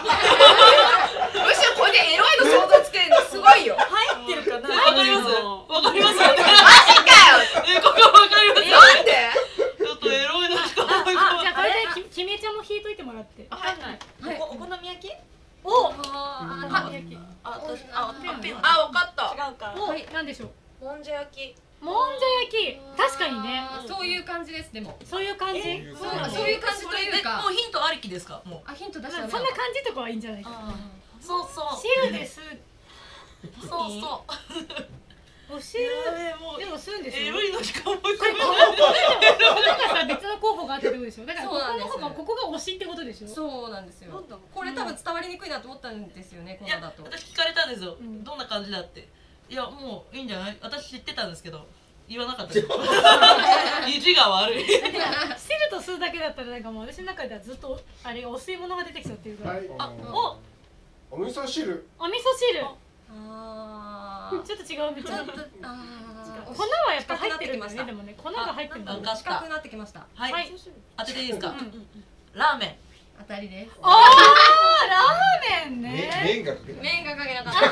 これでエロいの想像つけるのすごいよ。 入ってるかな。 わかります？わかります？ マジかよ。 え、ここわかります？ なんで？ ちょっとエロいのしか浮かばない。 あ、じゃあこれできみえちゃんも引いといてもらって。 わかんない。お好み焼き？ お。 ああ、焼き。 あ、私あ、ペン。 あ、わかった。 違うか。 お、なんでしょう。 もんじゃ焼き。 もんじゃ焼き。確かにね。 そういう感じですでも。 そういう感じ。 そうそういう感じというか。 もうヒントありきですか？もう。 あ、ヒント出した。 そんな感じとかはいいんじゃないか。 そうそう。 汁です。 そうそう。 お汁でもするんでしょ。 エロいのしか思い浮かこれこのがさ別の候補があってことでしょ。だからここの方がここが推しってことでしょ。 そうなんですよ。これ多分伝わりにくいなと思ったんですよね。このだと。 私聞かれたんですよ。どんな感じだって。いやもういいんじゃない？私知ってたんですけど言わなかったです。意地が悪い。 汁と酢だけだったらなんかもう私の中ではずっとあれお吸い物が出てきちゃってるから。 はい。 あ、お。 お味噌汁。 お味噌汁。 あちょっと違うみたいな。 ちょっとあ粉はやっぱ入ってるんだよね。でもね、粉が入ってるんだよ。 わかった近くなってきました。 はい、 はい当てていいですか、 うんラーメン。 当たりです。 ああ、ラーメンめね。 麺がかけた。 麺がかけなかった。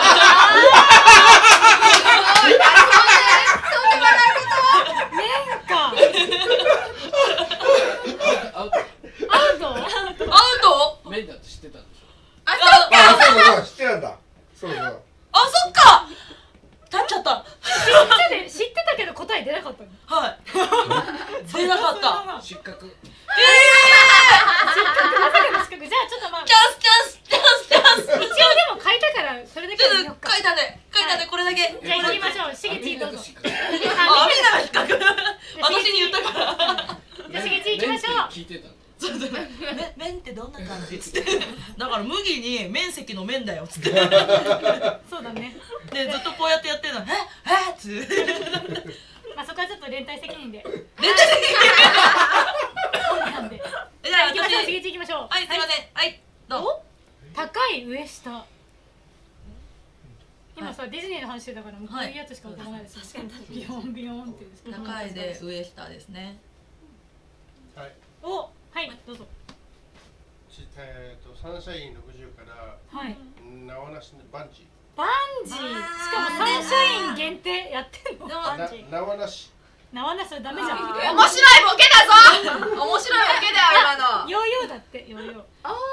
麺か。 アウト。 アウト？ アウト。 麺だって知ってたんでしょ。 あ、 あ、そうそうそう、知ってたんだ。そうそう。 あ、そっか。立っちゃった。 知ってて知ってたけど答え出なかったの。 はい。出なかった。 失格。 失格、まさかの失格。じゃあちょっとまあチャンスチャンスチャンスチャンス。 一応でも書いたからそれだけちょっとで見ようか。 書いたね。書いたね、これだけ。 じゃあ行きましょう。しげちどうぞ。 失格。 あ、みんなが比較。私に言ったから。 じゃあしげち行きましょう。 聞いてたの。 そうそう。め麺ってどんな感じつって。だから麦に面積の面だよつって。 そうだね。 でずっとこうやってやってるの。ええっつって。 まあそこはちょっと連帯責任で。 連帯責任。 なんで。 じゃあ行きましょう。し私。 げち行きましょう。 はい、すいません。はい、どう。 お高い上下。今さディズニーの話してたからもうこういうやつしかわからないですよ。ビヨンビヨンってです。 高いで上下ですね。 はい。 お、はいどうぞ。 ちえっとサンシャインろくじゅうからはい。 縄なしバンジバンジー。しかもサンシャイン限定やってんの。 ー。な縄なし。 縄なしそれダメじゃん。 面白いボケだぞ。面白いボケだよ今の。 ヨーヨーだってヨーヨー。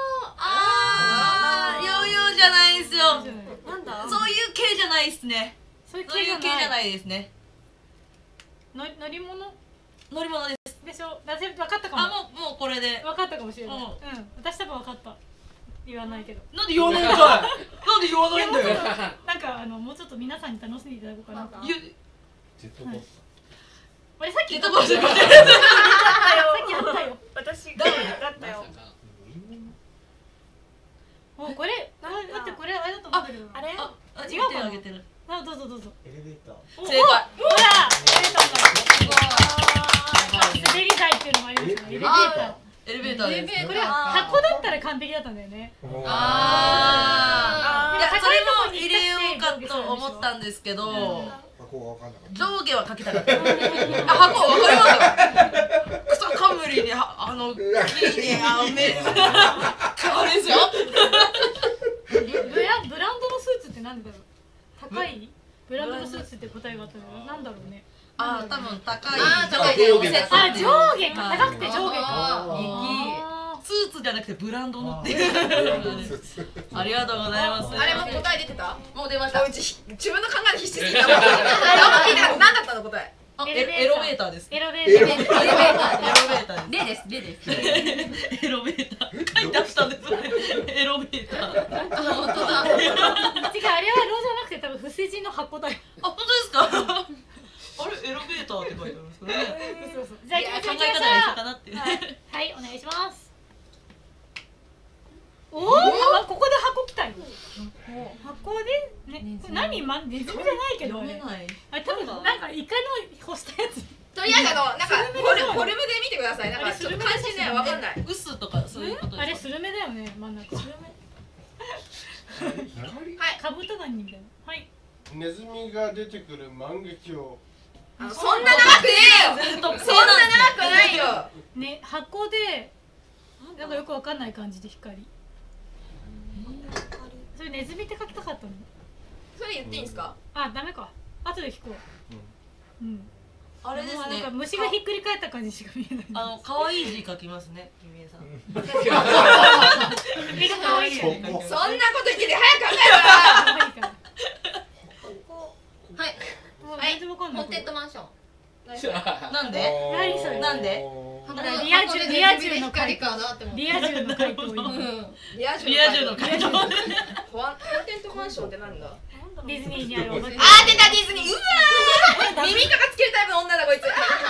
ああ、ヨーヨーじゃないんですよ。 なんだそういう系じゃないですね。 そういうそういう系じゃない。 系じゃないですね。 の乗り物乗り物です。 でしょ。だぜ分かったかも。 あ、もうもうこれで。 分かったかもしれない。 ううんん。私多分分かった。言わないけど。 なんで言わないんだよ。なんで言わないんだよ。 なんかあのもうちょっと皆さんに楽しんでいただこうかなと。 言う。 ジェットコース俺さっきジェットコースター。 さっきあったよ。 私ダブルだったよター。まさかもうこれあだってこれあれだと思ってるよ。 あれあ、あ違うかなあげてる。 あどうぞどうぞ。 エレベーター。 お正解。 ほらエレベーターだ。滑り台っていうのもありますよね。エレベータエレベーターです。 ー。これ箱だったら完璧だったんだよね。 ああ。いや、そ高いれもとこに入れようかと思ったんですけど、 箱がわかんなかった。 上下は書きたかった。あ、箱わかりますよ。草冠にああの木にあめっちゃあれですよ。 ブラブランドのスーツってなんだろう。高いブランドのスーツって答えがあったけどなんだろうね。 あ、多分高いあー上下をセットあっていう上下か高くて上下か。 ああスーツじゃなくてブランドのっていう。ありがとうございます。 あれも答え出てた？ もう出ました。 うち自分の考えで必死すぎた。あんま聞いてなかった。何だったの答え？ あエロエロベーターです。 ーエロベーター。 エロベーター。エロベーターです。 例です例です。 エロベーター書いてあったんですよね。エロベーター。 あ本当だ。 違うあれはロじゃなくて多分伏せ字の箱だよ。 あ、本当ですか。あれエロベーターって書いてあるんですかね。 そうそう。じゃあいや行きましょう考え方が一緒かなって。 はいお願いします。おおあここで箱来たよ。箱でねこれ何まネズミじゃないけどあれ。 読めない。 あれ多分なんかイカの干したやつ。 とりあえずあのなんかフォルフォルムで見てください。なんかちょっと漢字ねわかんない。 ウスとかそういうことですか。 あれスルメだよね真ん中。スルメ。カブトガニみたいな。はい。 ネズミが出てくる万華鏡。 あのそんな長くねえよ。そんな長くないよ。 ね箱でなんかよくわかんない感じで光。それネズミって書きたかったの。 それ言っていいんですか？ あダメか。後で引くわ。うん。 あれですね。 なんか虫がひっくり返った感じしか見えない。 あの可愛い字書きますね、ゆみえさん。 目が可愛いよね。 そんなこと言ってて早く考えろ。 はい。 全然わかんない。 ホンテッドマンション。 なんで？ 何それ。 なんで？ リア充リア充の回光かなって思って。 リア充の回答。 うん。 リア充リア充の回答。 ホワンコンテントマンションってなんだ？ ディズニーにあるお化け。 あー出たディズニー。うわー耳とかつけるタイプの女だこいつ。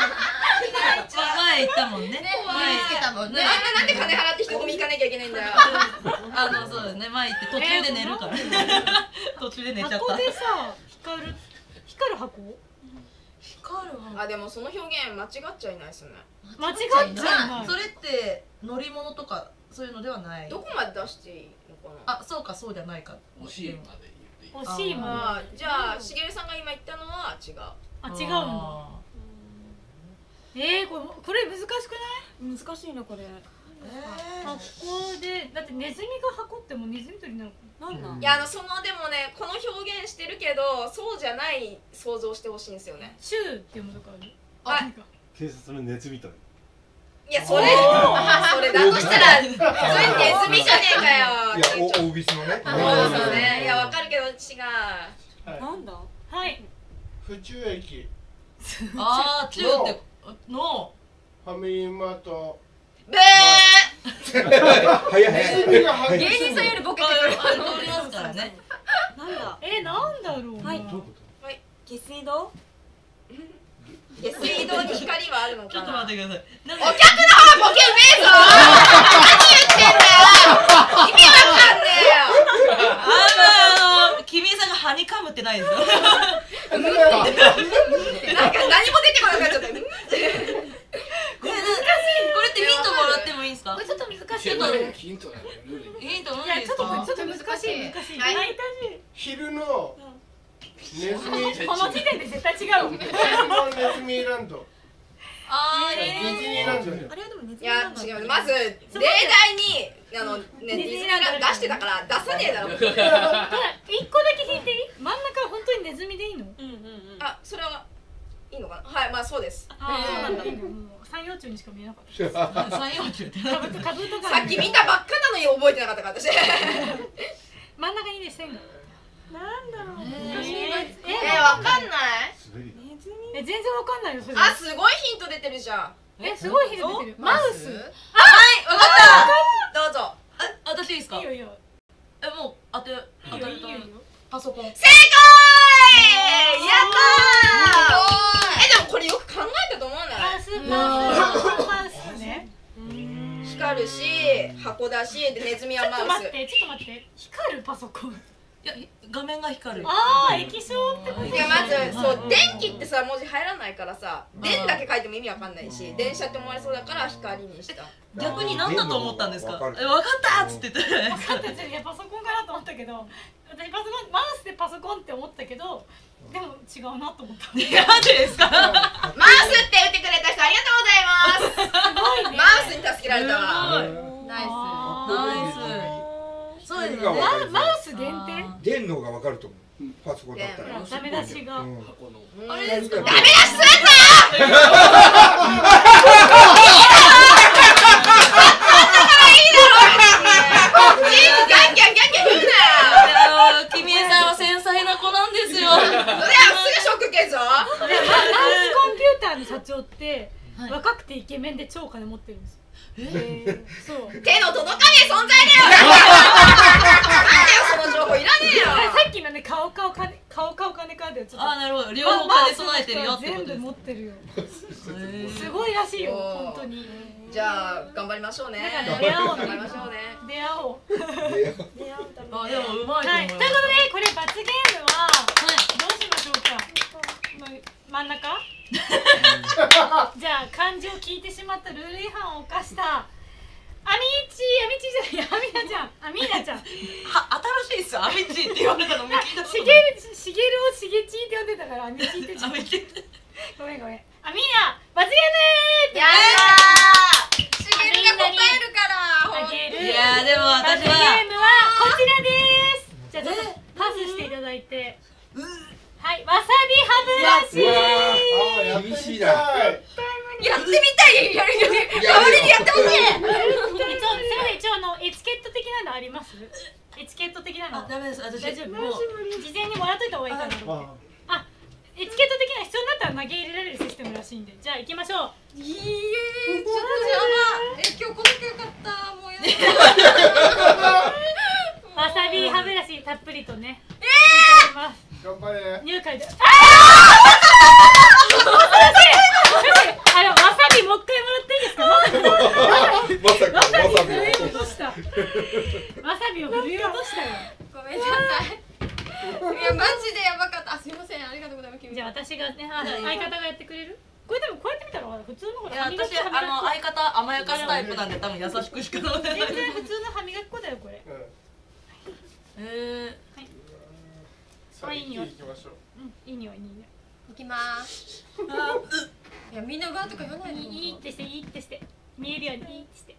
前言ったもんね。 前つけたもんね。 あんななんで金払って人混み行かなきゃいけないんだよ。 あのそうですね、前言って途中で寝るから。途中で寝ちゃった。 箱でさ光る光る箱。 光るあでもその表現間違っちゃいないですね。 間違っちゃいない。 それって乗り物とかそういうのではない。 どこまで出していいのかな。 あ、そうかそうじゃないか。 教えまで言ってい惜しいもん。 あーじゃあしげるさんが今言ったのは違う。 あ、違うんだ。えー、これこれ難しくない？ 難しいなこれ。 箱でだってネズミが箱ってもうネズミ捕りなのかなんだ。 いやあのそのでもねこの表現してるけどそうじゃない想像してほしいんですよね。 シューって読むとかある？ あなんか警察のネズミ捕り。 いやそれそれだとしたら普通にネズミじゃねえかよ。 いやお大ビスのね。 そうそうね。いやわかるけど違う。 なんだ。 はい。 府中駅ああ、中ってのファミリーマート。 ブー。 早い。 芸人さんよりボケてくる。 通りますからね。 なんだ。 え、なんだろう。 はい。 はい。 下水道？ 下水道に光はあるのかな。 ちょっと待ってください。 お客の方ボケうめえぞ。何言ってんだよ。意味わかんねえよ。 あの君さんがハニカムってないですよ。 なんか何も出てこなくなっちゃった。 これってヒントもらってもいいんですか？ これちょっと難しい。 ヒントなんだよ。 ヒントいや、 何ですか？ ちょっとちょっと難しい難しい。 はい。 昼のネズミ。 この時点で絶対違う。 昼のネズミランド。 あーディズニーランドで。 あれはでもネズいやミなんだ。 違う。まず例題にあのねディズニーランド出してたから出さねえだろ。 ただ一個だけ引いていい？真ん中は本当にネズミでいいの？ うんうんうん。 あそれはいいのかな。はいまあそうです。 ああ、そうなんだ。もう三葉虫にしか見えなかった。 三葉虫って。 カブトカブトガさっき見たばっかなのに覚えてなかったから私。 真ん中にね線が。 なんだろう。 ええわかんない。 ネズミ。 え、全然わかんないよそれ。 あすごいヒント出てるじゃん。 え、すごいヒント出てる。マウス。 はいわかった。どうぞ。 あ、私いいですか？ いいよいいよ。 え、もう当て当たるとパソコン。 正解。やったー。えでもこれよく考えたと思わない？ あ、スーパースーパーマウスね。 光るし箱だしでネズミちょっはマウス。 と待って、ちょっと待って。光るパソコン。 いや、画面が光る。 ああ、液晶ってこと。 いやまずそう電気ってさ文字入らないからさ電だけ書いても意味わかんないし電車って思われそうだから光にした。 逆に何だと思ったんですか？ わかるえ、わかったっつって言って。 分かった。いや、パソコンかなと思ったけど、私パソコンマウスでパソコンって思ったけど、でも違うなと思った。すなんでですか？ マウスって打ってくれた人ありがとうございます。 ごいね。 マウスに助けられたわ。 ナイナイス。そうですよね。 マウス限定？ 出んのがわかると思う。パソコンだったら。 ダメ出しが。 うん箱の。 あれですか？ ダメ出しすんな。ギャンギャンギャンギャン言うなよ。 君江さんは繊細な子なんですよ。 それはすぐショック受けるぞ。 マウスコンピューターの社長って若くてイケメンで超金持ってるんですよ。そう。 手の届かねえ存在だよ。なんだよその情報いらねえよ。 さっきのね、顔顔金顔顔金カードちょっと。 あ、なるほど。両方金備えてるよってことです。 全部持ってるよ。 すすごいらしいよ、本当に。 じゃあ頑張りましょうね。 だから出会おうね。 頑張りましょうね。 出会おう。 あ、でもうまいと思います。 はい、ということでこれ罰ゲームはどうしましょうか。真ん中？じゃあ漢字を聞いてしまったルール違反を犯したアミーチー、アミーチーじゃない、アミナちゃん、アミーナちゃん。 は、新しいっすよ。アミチって言われたのも聞いたことしげる、しげるをしげちーって呼んでたからアミーチーってちょっと。ごめんごめん。アミーナ、罰ゲームー。 やったー。しげるが答えるから。 あげる。 いやでも私は罰ゲームはこちらです。じゃあちょっとパスしていただいて。はい、わさび歯ブラシ。 厳しいな。 やってみたい。やるやる。代わりにやってほしい。 一応、すみません、一応あのエチケット的なのあります？エチケット的なの。 あ、ダメです。私大丈夫。 もう事前にもらっといた方がいいかなと思って。あ、エチケット的な必要になったら投げ入れられるシステムらしいんで、じゃあ行きましょう。 いいえ、ちょっとやば。え、今日来なきゃよかった。もうやだ。 わさび歯ブラシたっぷりとね。ええ。 頑張れ。 入会で。ああ。あのわさびもう一回もらっていいですか？ まさかわさびわさび振り落とした。わさびを振り落としたよ。 ごめんなさい。いやマジでやばかった。あ、すみません。ありがとうございます。 じゃあ私がね、あの相方がやってくれる？これでもこうやって見たら普通のほいや、 ら歯磨き私、あの、相方甘やかすタイプなんで、多分優しくしかない。 全然普通の歯磨き粉だよこれ。 えー、 あいい匂い。 行きましょう。 うんいい匂いいい匂い。 行きまーす。いやみんなうわーとか言わないで。 いいいいってしていいってして見えるようにいいってして。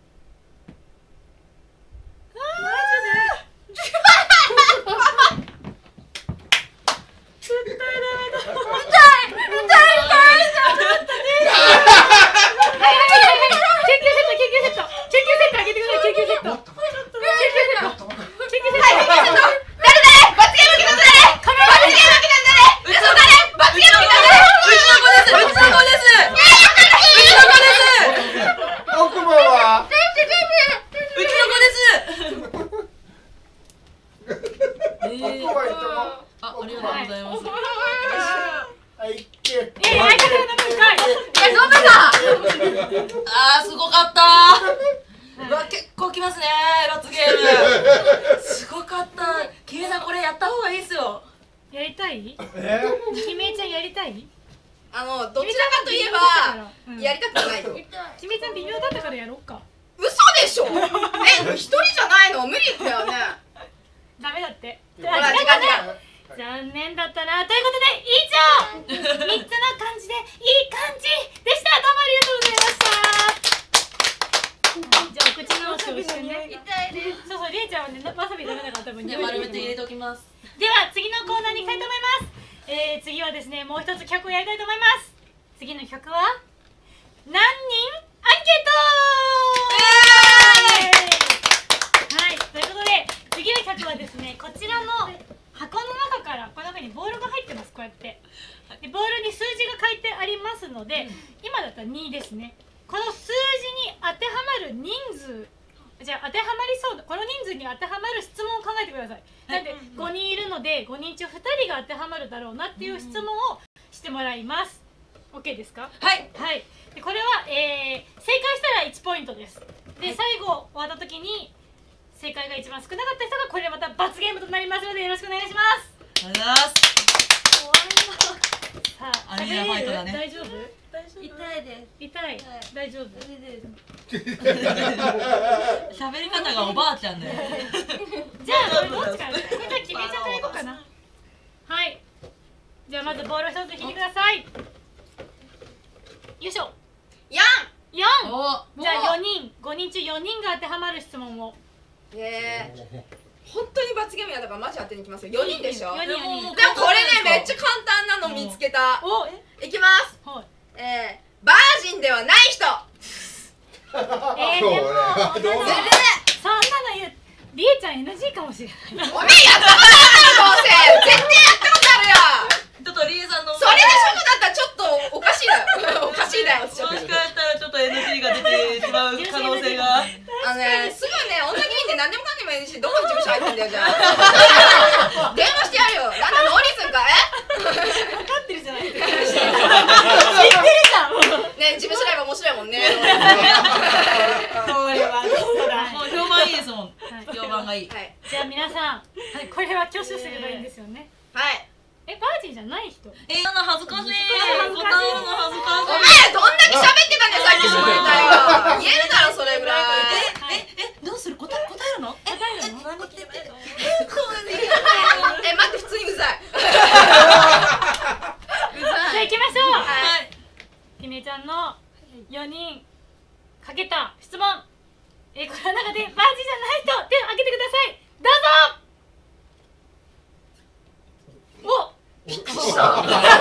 あーすごかったー。うわ結構きますね罰ゲーム。すごかった。きみさんこれやった方がいいっすよ。 やりたい？ えきみえちゃんやりたい？ あのどちらかといえばやりたくないよ。 きみえちゃん微妙だったからやろうか。 嘘でしょ。え一人じゃないの無理だよね。 ダメだって。 ほら時間時間。 残念だったなということで以上みっつの漢字でいい感じでした。どうもありがとうございました。じゃあお口直しをしてね。痛いです。そうそうりえちゃんはねわさびダメだから多分じゃあ丸めて入れておきます。 では次のコーナーに行きたいと思います。えー、次はですねもう一つ企画をやりたいと思います。次の企画は何人アンケート、はいということで次の企画はですねこちらの箱の中からこの中にボールが入ってます。こうやってでボールに数字が書いてありますので、うん、今だったらにですね。この数字に当てはまる人数じゃあ当てはまりそうなこの人数に当てはまる質問を考えてください。なんでごにんいるのでごにん中ふたりが当てはまるだろうなっていう質問をしてもらいます。 OK ですか？ はい、 はい、でこれは、えー、正解したらいちポイントです。で最後終わった時に正解が一番少なかった人がこれでまた罰ゲームとなりますのでよろしくお願いします。 ありがとうございます。 さあ、 アリーナファイトだね。 大丈夫？ 痛いです。 痛い。大丈夫？ 喋り方がおばあちゃんだよ。 じゃあこれどっちから？じゃあ決めちゃっていこうかな。はい。じゃあまずボールを一つ引いてください。よいしょ。 やん。 よん。じゃあよにん、ごにん中よにんが当てはまる質問を。 ええ。本当に罰ゲームやだからマジ当てにきますよ。よにんでしょ。 よにんよにん。 でもこれねめっちゃ簡単なの見つけた。 お、 いきます。 はい。 えー、バージンではない人。 えー、でもそんなの言うりえちゃん エヌジー かもしれない。 おめえやったことあるのどうせ。絶対やったことあるよ。 ちょっとりえさんのそれでしょだったらちょっとおかしいだよ。おかしいだよ。 もしかしたらちょっと エヌジー が出てしまう可能性が。 あのねすぐね女芸人で何でもかんでもいいしどこに事務所入ってんだよじゃあ。電話してやるよ。なんだノーリズンかえ？ 分かってるじゃないですか。 知ってるじゃん。ね事務所ライブ面白いもんね。 これはもう評判いいですもん。評判がいい。 じゃあ皆さんこれは挙手すればいいんですよね。 はい。 えバージンじゃない人？ えー、なん恥ずかしい。 恥ずかしい。 答えるの恥ずかしい。 お前どんだけ喋ってたんだよさっき下ネタよ。言えるだろそれぐらい。 ええどうする答え答えるの？ 答えるの？ 何言ってんの？ え待って普通にうざい。 じゃあ行きましょう。 はい。 きみえちゃんのよにんかけた質問。えこの中でバージンじゃない人手を挙げてください。どうぞ。お。 お前ちょっとリアルだからや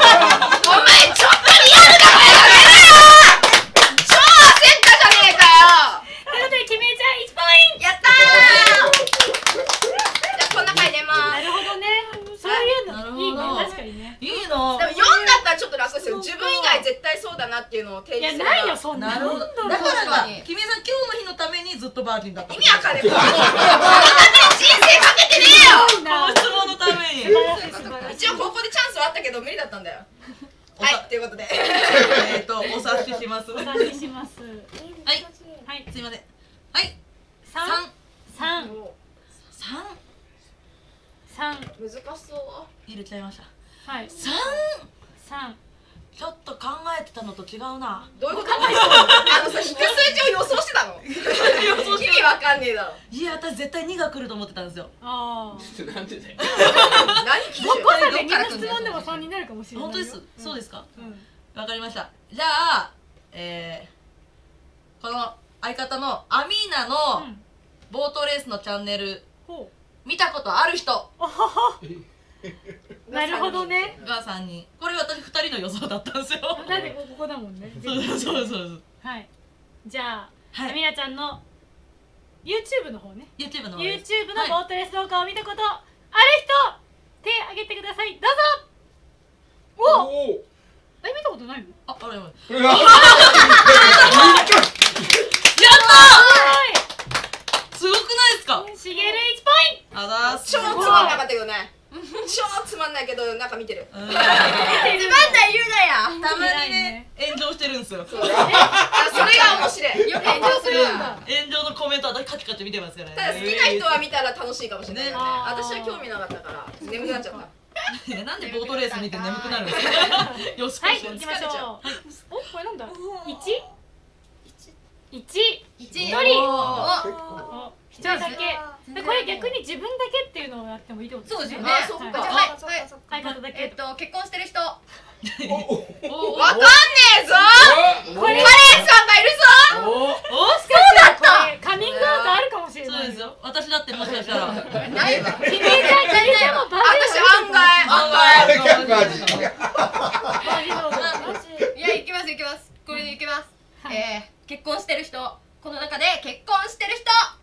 めろよ。超焦ったじゃねえかよ。 ということできみえちゃんいちポイント。 やったー。じゃあこんな回出ます。 なるほどね。そういうのいいね。確かにね。 いいの。 でもよんだったらちょっと楽ですよ。自分以外絶対そうだなっていうのを提いや示する。 ないよそんな。 なるほど。だからかきみえさん今日の日のためにずっとバージンだった。 意味わかんねえ。このために人生かけてねえよ。 この質問のために。 一応ここでチャンスはあったけど無理だったんだよ。はいということでえっとお察しします。 お察しします。 はいはいすいません。はい三三三三難しそう。 入れちゃいました。 はい三三ちょっと考えてたのと違うな。 どういうこと？あのさ、引く数字を予想してたの？意味わかんねえだろ。 いや、私絶対にが来ると思ってたんですよ。 ああ。なんでだよ。 何基準？ 誤差でにの質問でもさんになるかもしれない。 本当です。そうですか。 うん。 わかりました。じゃあ、えー、この相方のアミーナのボートレースのチャンネル見たことある人。 なるほどね。 がさんにん。これ私ふたりの予想だったんですよ。 だってここだもんね。 そうそうそうそう。 はい。じゃあ、アミーナちゃんの YouTube の方ね。 YouTube の方。 YouTube のボートレース動画を見たことある人、手挙げてください。どうぞ。おお。え、見たことないの？ あ、あれやばい。 うわ。やったー。すごくないですか？ しげるいちポイント。 あだー。 超つまんなかったけどね。超つまんないけど、なんか見てる。 つまんない言うなや。 たまにね、炎上してるんですよ。 それが面白い。 よく炎上するわ。 炎上のコメント私カチカチ見てますからね。 ただ好きな人は見たら楽しいかもしれないよね。私は興味なかったから眠くなっちゃった。 なんでボートレース見て眠くなるんですか？よし、 はい、行きましょう。お、これなんだ？一？一？一人。お、一人だけ。これ逆に自分だけっていうのをやってもいいってことですね。 そうですよね。 あ、そっか。 はい、 相方だけ。 えっと結婚してる人。 わかんねえぞ。 これカレンさんがいるぞ。 おお。 もしかしたらカミングアウトあるかもしれない。 そうですよ。私だってもしかしたら。 ないわ。 君じゃ君じゃもバ私案外案外。 マジ。 いや、行きます行きます。これで行きます。えー、結婚してる人。この中で結婚してる人。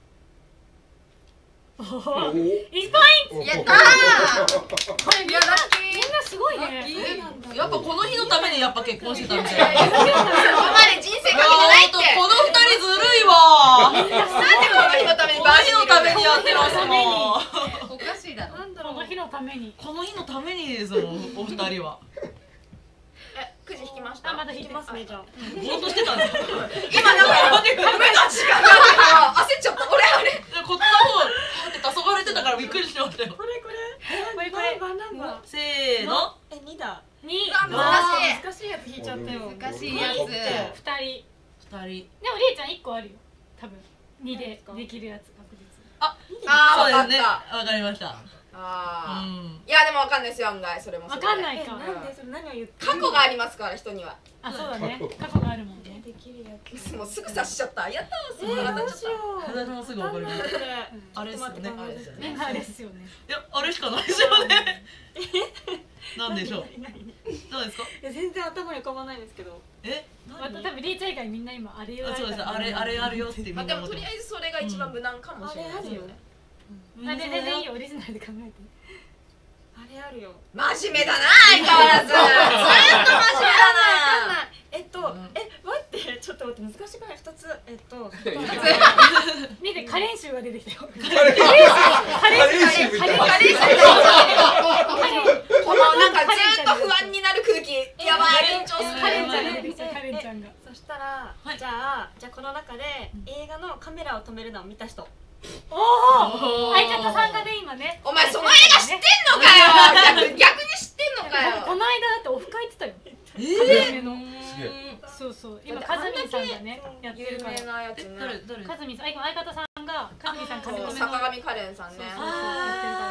いちポイント。 やったー。 これみんなみんなすごいね。 やっぱこの日のためにやっぱ結婚してたみたいな。 そこまで人生かけてないって。 この二人ずるいわ。 なんでこの日のためにこの日のためにやってますもん。 おかしいだろ。 この日のために。 この日のためにですもん、お二人は。 え、くじ引きました。 あ、まだ引いてますね、じゃあ。 ぼーっとしてたんですか？ 今なんか目が時間が焦っちゃった。俺あれ。 こっちの方だって黄昏れてたからびっくりしましたよ。 これこれ。これこれ。 せーの。 え、にだ。 に。 難しい。 難しいやつ引いちゃったよ。 難しいやつ。 二人。 二人。 でもりえちゃん一個あるよ。多分にでできるやつ確実。 あ、 あー、 そうですね。 わかった。 わかりました。 ああ、 うん。 いやでもわかんないですよ、案外それもそわれで。 かんないか。 なんでそれ何を言って過去がありますから人には。 あ、そうだね。過去があるもんね。 できるやつ。 もうすぐ察しちゃった。やったー、すぐえー、 腹立っちゃっどうしよう。 私もすぐ怒ります。 これ。 あれですよね。 あれですよね。 あれですよね。 いや、あれしかないですよね。なんでしょう。どうですか。 え、全然頭に浮かばないんですけど。 え、 また多分りえちゃん以外みんな今あれ言われそうです。 た。 あれ、あれあるよってみんた。 なまあでもとりあえずそれが一番無難かもしれないですよね。 あ、で全然いいよ、オリジナルで考えて。 あれあるよ。 真面目だな、相変わらず。ずーっと真面目だな。 えっと、え、待って、ちょっと待って、難しくない、二つ、えっと。 見て、カレン臭が出てきたよ。 カレー臭みたいな。 カレー臭みたいな。このなんかずーっと不安になる空気。やばい、緊張する。 カレンちゃんが出てきた、カレンちゃんが。 そしたら、じゃあ、じゃあこの中で映画のカメラを止めるのを見た人。 おお、相方さんがね今ね。 お前その映画知ってんのかよ。逆逆に知ってんのかよ。 この間だってオフ会行ってたよ。 ええ。 すげえ。 そうそう、今カズミンさんがねやってるから。 有名なやつね。 誰誰。 カズミンさん、相方さんがカズミンさん髪留めの。 坂上カレンさんね。 そうそうそうやってるから。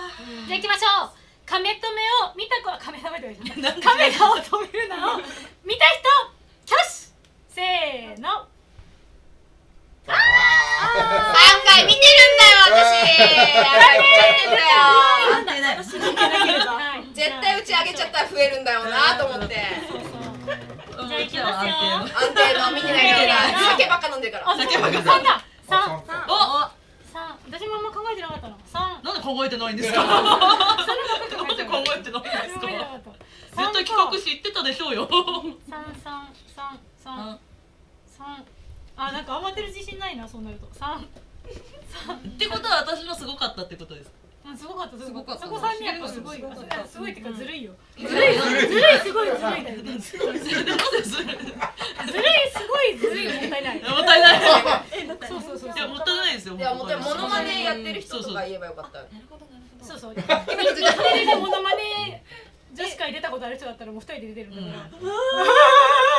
じゃあ行きましょう。カメ止めを見た子はカメ止めとか言ってカメラを止めるのを見た人挙手。せーの。 案外見てるんだよ私。案外見ちゃってんだよ。 関係ない。 絶対打ち上げちゃったら増えるんだよなと思って。 じゃあ行きますよ。 安定の見てないから酒ばっか飲んでるから。 あ、酒ばっか。三だ。三。 お。 三。私もあんま考えてなかったの。三。 なんで考えてないんですか。なんで考えてないんですか。絶対企画知ってたでしょうよ。 三三三三三。あ、なんか余ってる自信ないな、そうなると。三。三。 ってことは私のすごかったってことです。 うん、すごかった、すごかった。 すそこごかったさんにやっぱすごい。すごいってかずるいよ。ずるい、 ずずるい、すごいずるいだよね。ずるい、 ずるい。 すごいずるい、もったいない。 もったいない。 そうそうそう。 いや、もったいないですよ。 いやもうでもモノマネやってる人とか言えばよかった。 なるほど、なるほど。 そうそう。今テレビでモノマネ女子会出たことある人だったらもう二人で出てるんだから。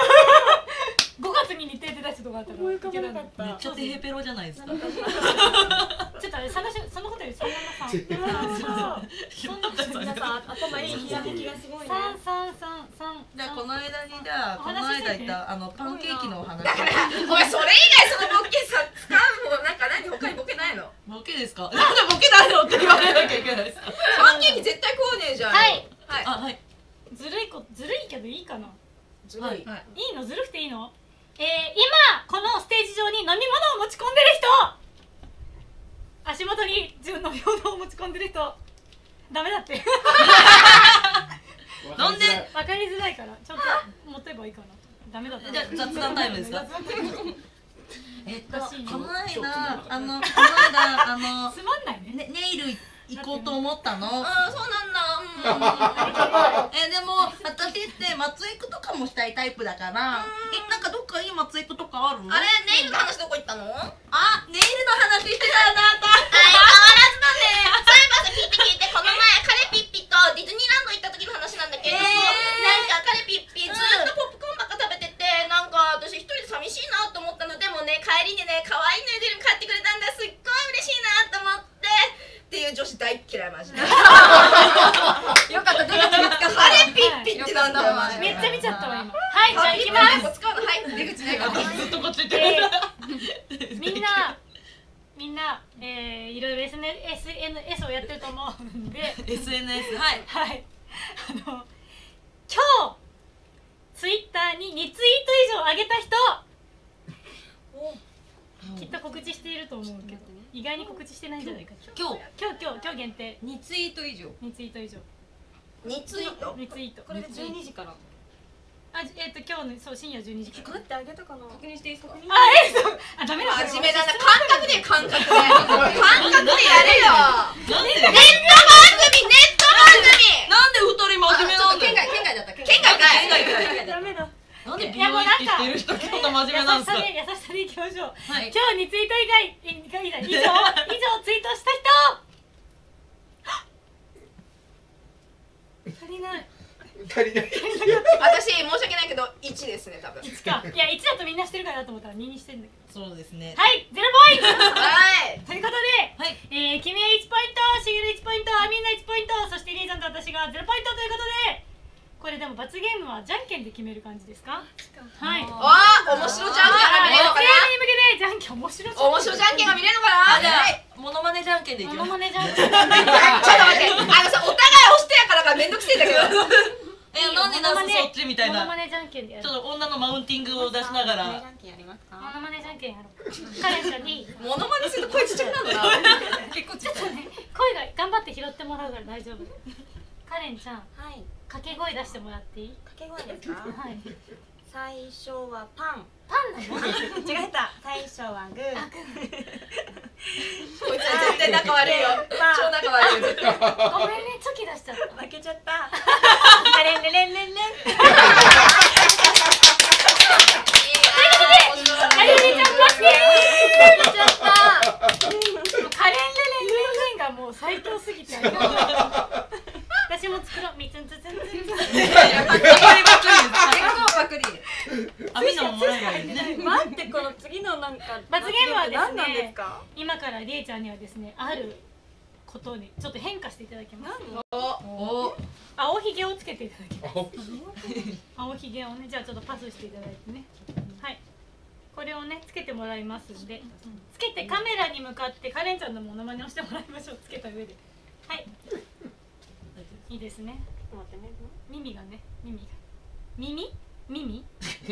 けどなかった。 めっちゃテヘペロじゃないですか。 ちょっとあれそのそのことよりそんなさん。そんな皆さん頭いいひらめきがすごいね。 三三三三。 じゃあこの間にじゃあこの間言ったあのパンケーキのお話。 だからお前それ以外そのボケさ使うもんなんか何他にボケないの？ ボケですか？なんでボケないのって言われなきゃいけないですか？ パンケーキ絶対食わねえじゃん。 はいはい。 あはい。 ずるいこずるいけどいいかな。 ずるい。 はい。 いいのずるくていいの？えー、今このステージ上に飲み物を持ち込んでる人、足元に飲み物を持ち込んでる人、ダメだって。 なんでわかりづらいからちょっと持ってばいいかな。ダメだった。 じゃあ雑談タイムですか？えっとこの間あのこの間あのつまんないね。 ネイル行こうと思ったの。 ああそうなんだ。 えでも私って松江区とかもしたいタイプだから、えなんかどっかいい松江区とかある？ あれネイルの話どこ行ったの？ あネイルの話してたよな。 相変わらずだね。そういえばさ聞いて聞いてこの前カレピッピとディズニーランド行った時の話なんだけど、なんかカレピッピずっとポップコーンばっか食べててなんか私一人で寂しいなと思ったの。でもね帰りにね可愛いぬいぐるみ買ってくれたんだ。すっごい嬉しいなと思ってっていう女子大っ嫌いマジで。 よかった出口見つかった。 カレピッピってなんだよマジで。 めっちゃ見ちゃったわ今。はいじゃあ行きます。 使うのはい出口ないから。 ずっとこっち行ってる。 みんなみんな、えー、いろいろ エスエヌエス をやってると思うんでエスエヌエス はいはいあの今日ツイッターににツイート以上上げた人きっと告知していると思うけど意外に告知してないんじゃないか。 今日今日今日今日限定にツイート以上にツイート以上にツイート？ にツイートこれでじゅうにじから。 あえっと今日のそう深夜じゅうにじから待ってあげたかな。 確認していいですか？ あえそうあダメだ真面目だな。感覚で感覚で感覚でやれよ。 なんでネット番組ネット番組。 なんで二人真面目なんだよ。 県外県外だった。 県外かい。 県外ダメだ。 なんで美容師って言ってる人そんな真面目なんですか？ 優しさで優しさでいきましょう。 はい今日にツイート以外以外以上以上ツイートした人足りない。 足りない。 私申し訳ないけどいちですね多分。 いちか。いやいちだとみんなしてるからだと思ったらににしてるんだけど。 そうですね。 はいゼロポイント。 はい。 ということで、 はいえー、君はいちポイント、しげるいちポイント、アミンナいちポイント、そしてリーさんと私がゼロポイントということで、これでも罰ゲームはじゃんけんで決める感じですか？はい。 わあ面白じゃんけんが見れるのか罰ゲームに向けてじゃんけん面白い。 な。面白じゃんけんが見れるのかな。 あじゃあモノマネじゃんけんでいきます。 モノマネじゃんけん。 ちょっと待ってあのさお互い押してやからがめんどくせえんだけど。 えなんでナスそっちみたいな。 モノマネじゃんけんでやる。 ちょっと女のマウンティングを出しながら。 じゃんけんやりますか。 モノマネじゃんけんやろう。カレンちゃんにモノマネすると声ちっちゃくなるのな。 結構ちちょっとね声が頑張って拾ってもらうから大丈夫。カレンちゃんはい。 掛け声出してもらっていい？ 掛け声ですか。 はい。 最初はパン。 パンなの？ 違えた。最初はグー。 こいつは絶対仲悪いよ。超仲悪いよ。 ごめんねチョキ出しちゃった。 負けちゃった。カレンレレンレンレン。 カレンレちゃんプラス負けちゃった。カレンレレンレンレンがもう最強すぎて。私も作ろう。みつんつつんつんつん。 構パクリ。 あみんなももらえばいいね。 待ってこの次のなんか罰ゲームはですね何なんですか。 今からりえちゃんにはですねあることにちょっと変化していただきます。 お青ひげをつけていただきます。青ひげをねじゃあちょっとパスしていただいてね。はい。これをねつけてもらいますんで、つけてカメラに向かってカレンちゃんのモノマネをしてもらいましょう。つけた上で。はい。いいですね。耳がね耳が耳耳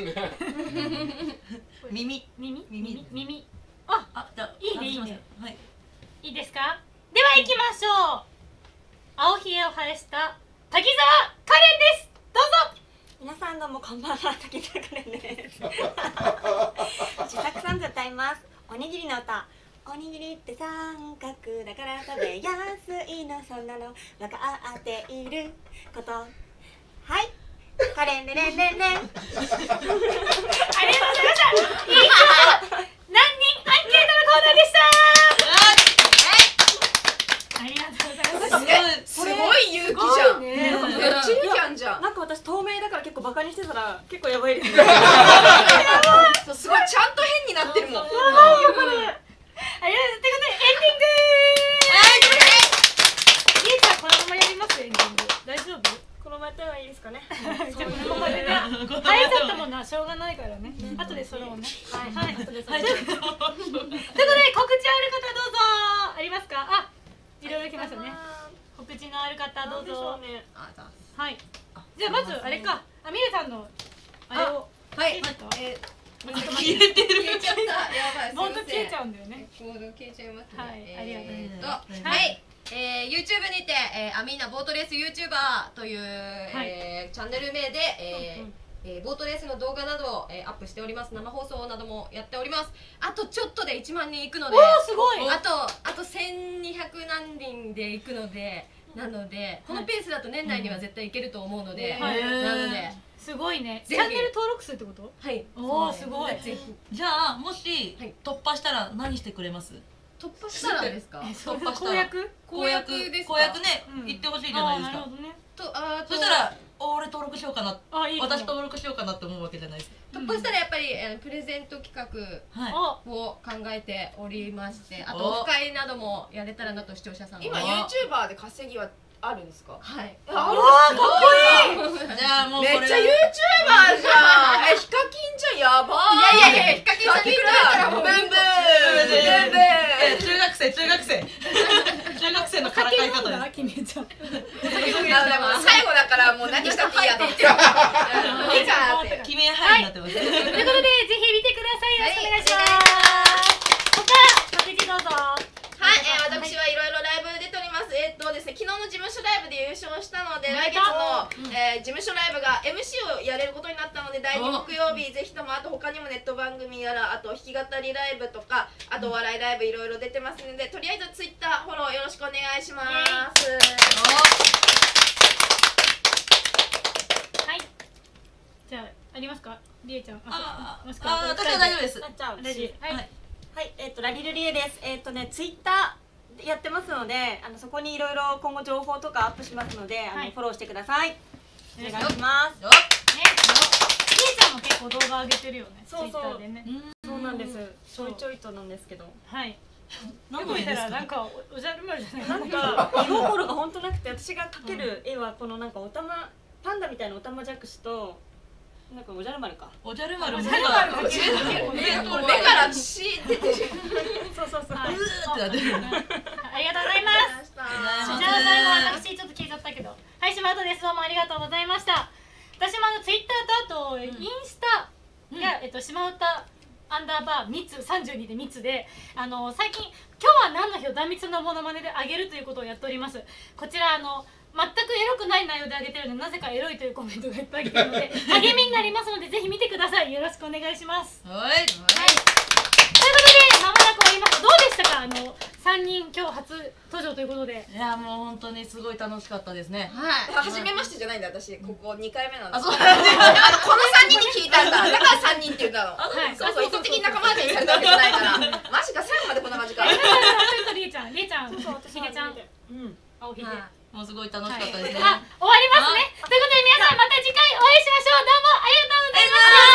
耳耳耳耳ああじゃあいいねいいねはいいいですか。では行きましょう。青ひげを生やした滝沢カレンです。どうぞ。 皆さんどうもこんばんは。滝沢カレンです。自作さんで歌います。おにぎりの歌。おにぎりって三角だから食べやすいの、そんなの分かっていること。はい、カレンレレンレンレン。ありがとうございました。以上、何人アンケートのコーナーでした。ありがとうございます。 すごい勇気じゃん。 ね、 めっちゃ勇気あんじゃん。 なんか私透明だから結構バカにしてたら結構やばいですね。 すごいちゃんと変にななってるもん。 ありがとうございます。ということでエンディング。りえちゃんこのままやりますエンディング。大丈夫？ このままやったらいいですかね。 じゃあこのままでね。入っちゃったもんな、しょうがないからね。後でそれをね。はいはい。後でそれ。ということで告知ある方どうぞ。ありますか？あ、いろいろ来ましたね。告知のある方どうぞ。はい。じゃあまずあれか。あ、みゆさんのあれを。 はい。 消えてる。 消えちゃった。やばい。 ボード消えちゃうんだよね。 ボード消えちゃいますね。 はい。ありがとうございます。 はい。えー、YouTube にて、えー、アミーナボートレース YouTuber という、えー、チャンネル名で、えーえー、ボートレースの動画などを、えー、アップしております。生放送などもやっております。あとちょっとでいちまんにんいくので、 おーすごい。 あとあとせんにひゃくなんにんでいくので、なのでこのペースだと年内には絶対いけると思うので、 はい、 なのですごいね。チャンネル登録数ってこと？ はい。 おおすごい。 ぜひ。じゃあもし突破したら何してくれます？ 突破したらですか？ 突破したら公約？ 公約ですか？公約ね、言ってほしいじゃないですか。 とあそしたら俺登録しようかな、 あいい私登録しようかなって思うわけじゃないですか。 突破したらやっぱりプレゼント企画を考えておりまして、あとオフ会などもやれたらなと視聴者さん今 YouTuber で稼ぎはあるんですか？ はい。 あるんですか？ じゃあもうめっちゃ YouTuber じゃん。え、ヒカキンじゃん、やばい。いやいやいや、ヒカキンさんに言ったらもうブンブンブンブン。 中学生中学生中学生のからかい方です。 君ちゃん。 最後だからもう何したっていいやと思ってる。いいかなって。 決めはいになってます。 ということでぜひ見てください。よろしくお願いします。他告知どうぞ。 はい、えー、私はいろいろライブ出ております。えー、っとですね、昨日の事務所ライブで優勝したので、来月の、えー、事務所ライブが エムシー をやれることになったので、だいに木曜日ぜひとも、あと他にもネット番組やら、あと弾き語りライブとか、あとお笑いライブいろいろ出てますので、とりあえずツイッターフォローよろしくお願いします。 はい。じゃあありますか、りえちゃん。 ああ、 私は大丈夫です。 なっちゃう。 はい。 はい、えっとラリルリエです。えっとね、ツイッターやってますので、あのそこにいろいろ今後情報とかアップしますので、あのフォローしてください。お願いします。 ね、りえちゃんも結構動画上げてるよね。 そうそう。そうなんです。ちょいちょいとなんですけど。 はい。よく見たらなんかおじゃる丸じゃない。 なんか絵心が本当なくて、私が描ける絵はこのなんかおたまパンダみたいなおたまじゃくしと。なんかおじゃる丸か。 おじゃる丸。 おじゃる丸。 目から血出てる。 そうそうそう。 ありがとうございます。じゃあ最後私ちょっと消えちゃったけど、はい島本です。どうもありがとうございました。私もあのツイッターとあとインスタやえっと島本アンダーバーみつさんじゅうにでみつで、あの最近今日は何の日を断蜜のモノマネであげるということをやっております。こちらあの全くエロくない内容であげてるので、なぜかエロいというコメントがいっぱい来てるので励みになりますので、ぜひ見てください。よろしくお願いします。 はい。はい。ということでまもなく終わります。どうでしたか、あのさんにん今日初登場ということで。 いやもう本当にすごい楽しかったですね。 はい。初めましてじゃないんだ、私ここにかいめなんです。 あ、そうなんです。 このさんにんに聞いたんだ。だからさんにんって言ったの。そうそう、意図的に仲間外れにされたわけじゃないから。マジか、最後までこんな感じか。 りえちゃん、りえちゃん、そう、ひげちゃん。うん。青ひげ。 もうすごい楽しかったですね。 あ、終わりますね。ということで皆さんまた次回お会いしましょう。どうもありがとうございました。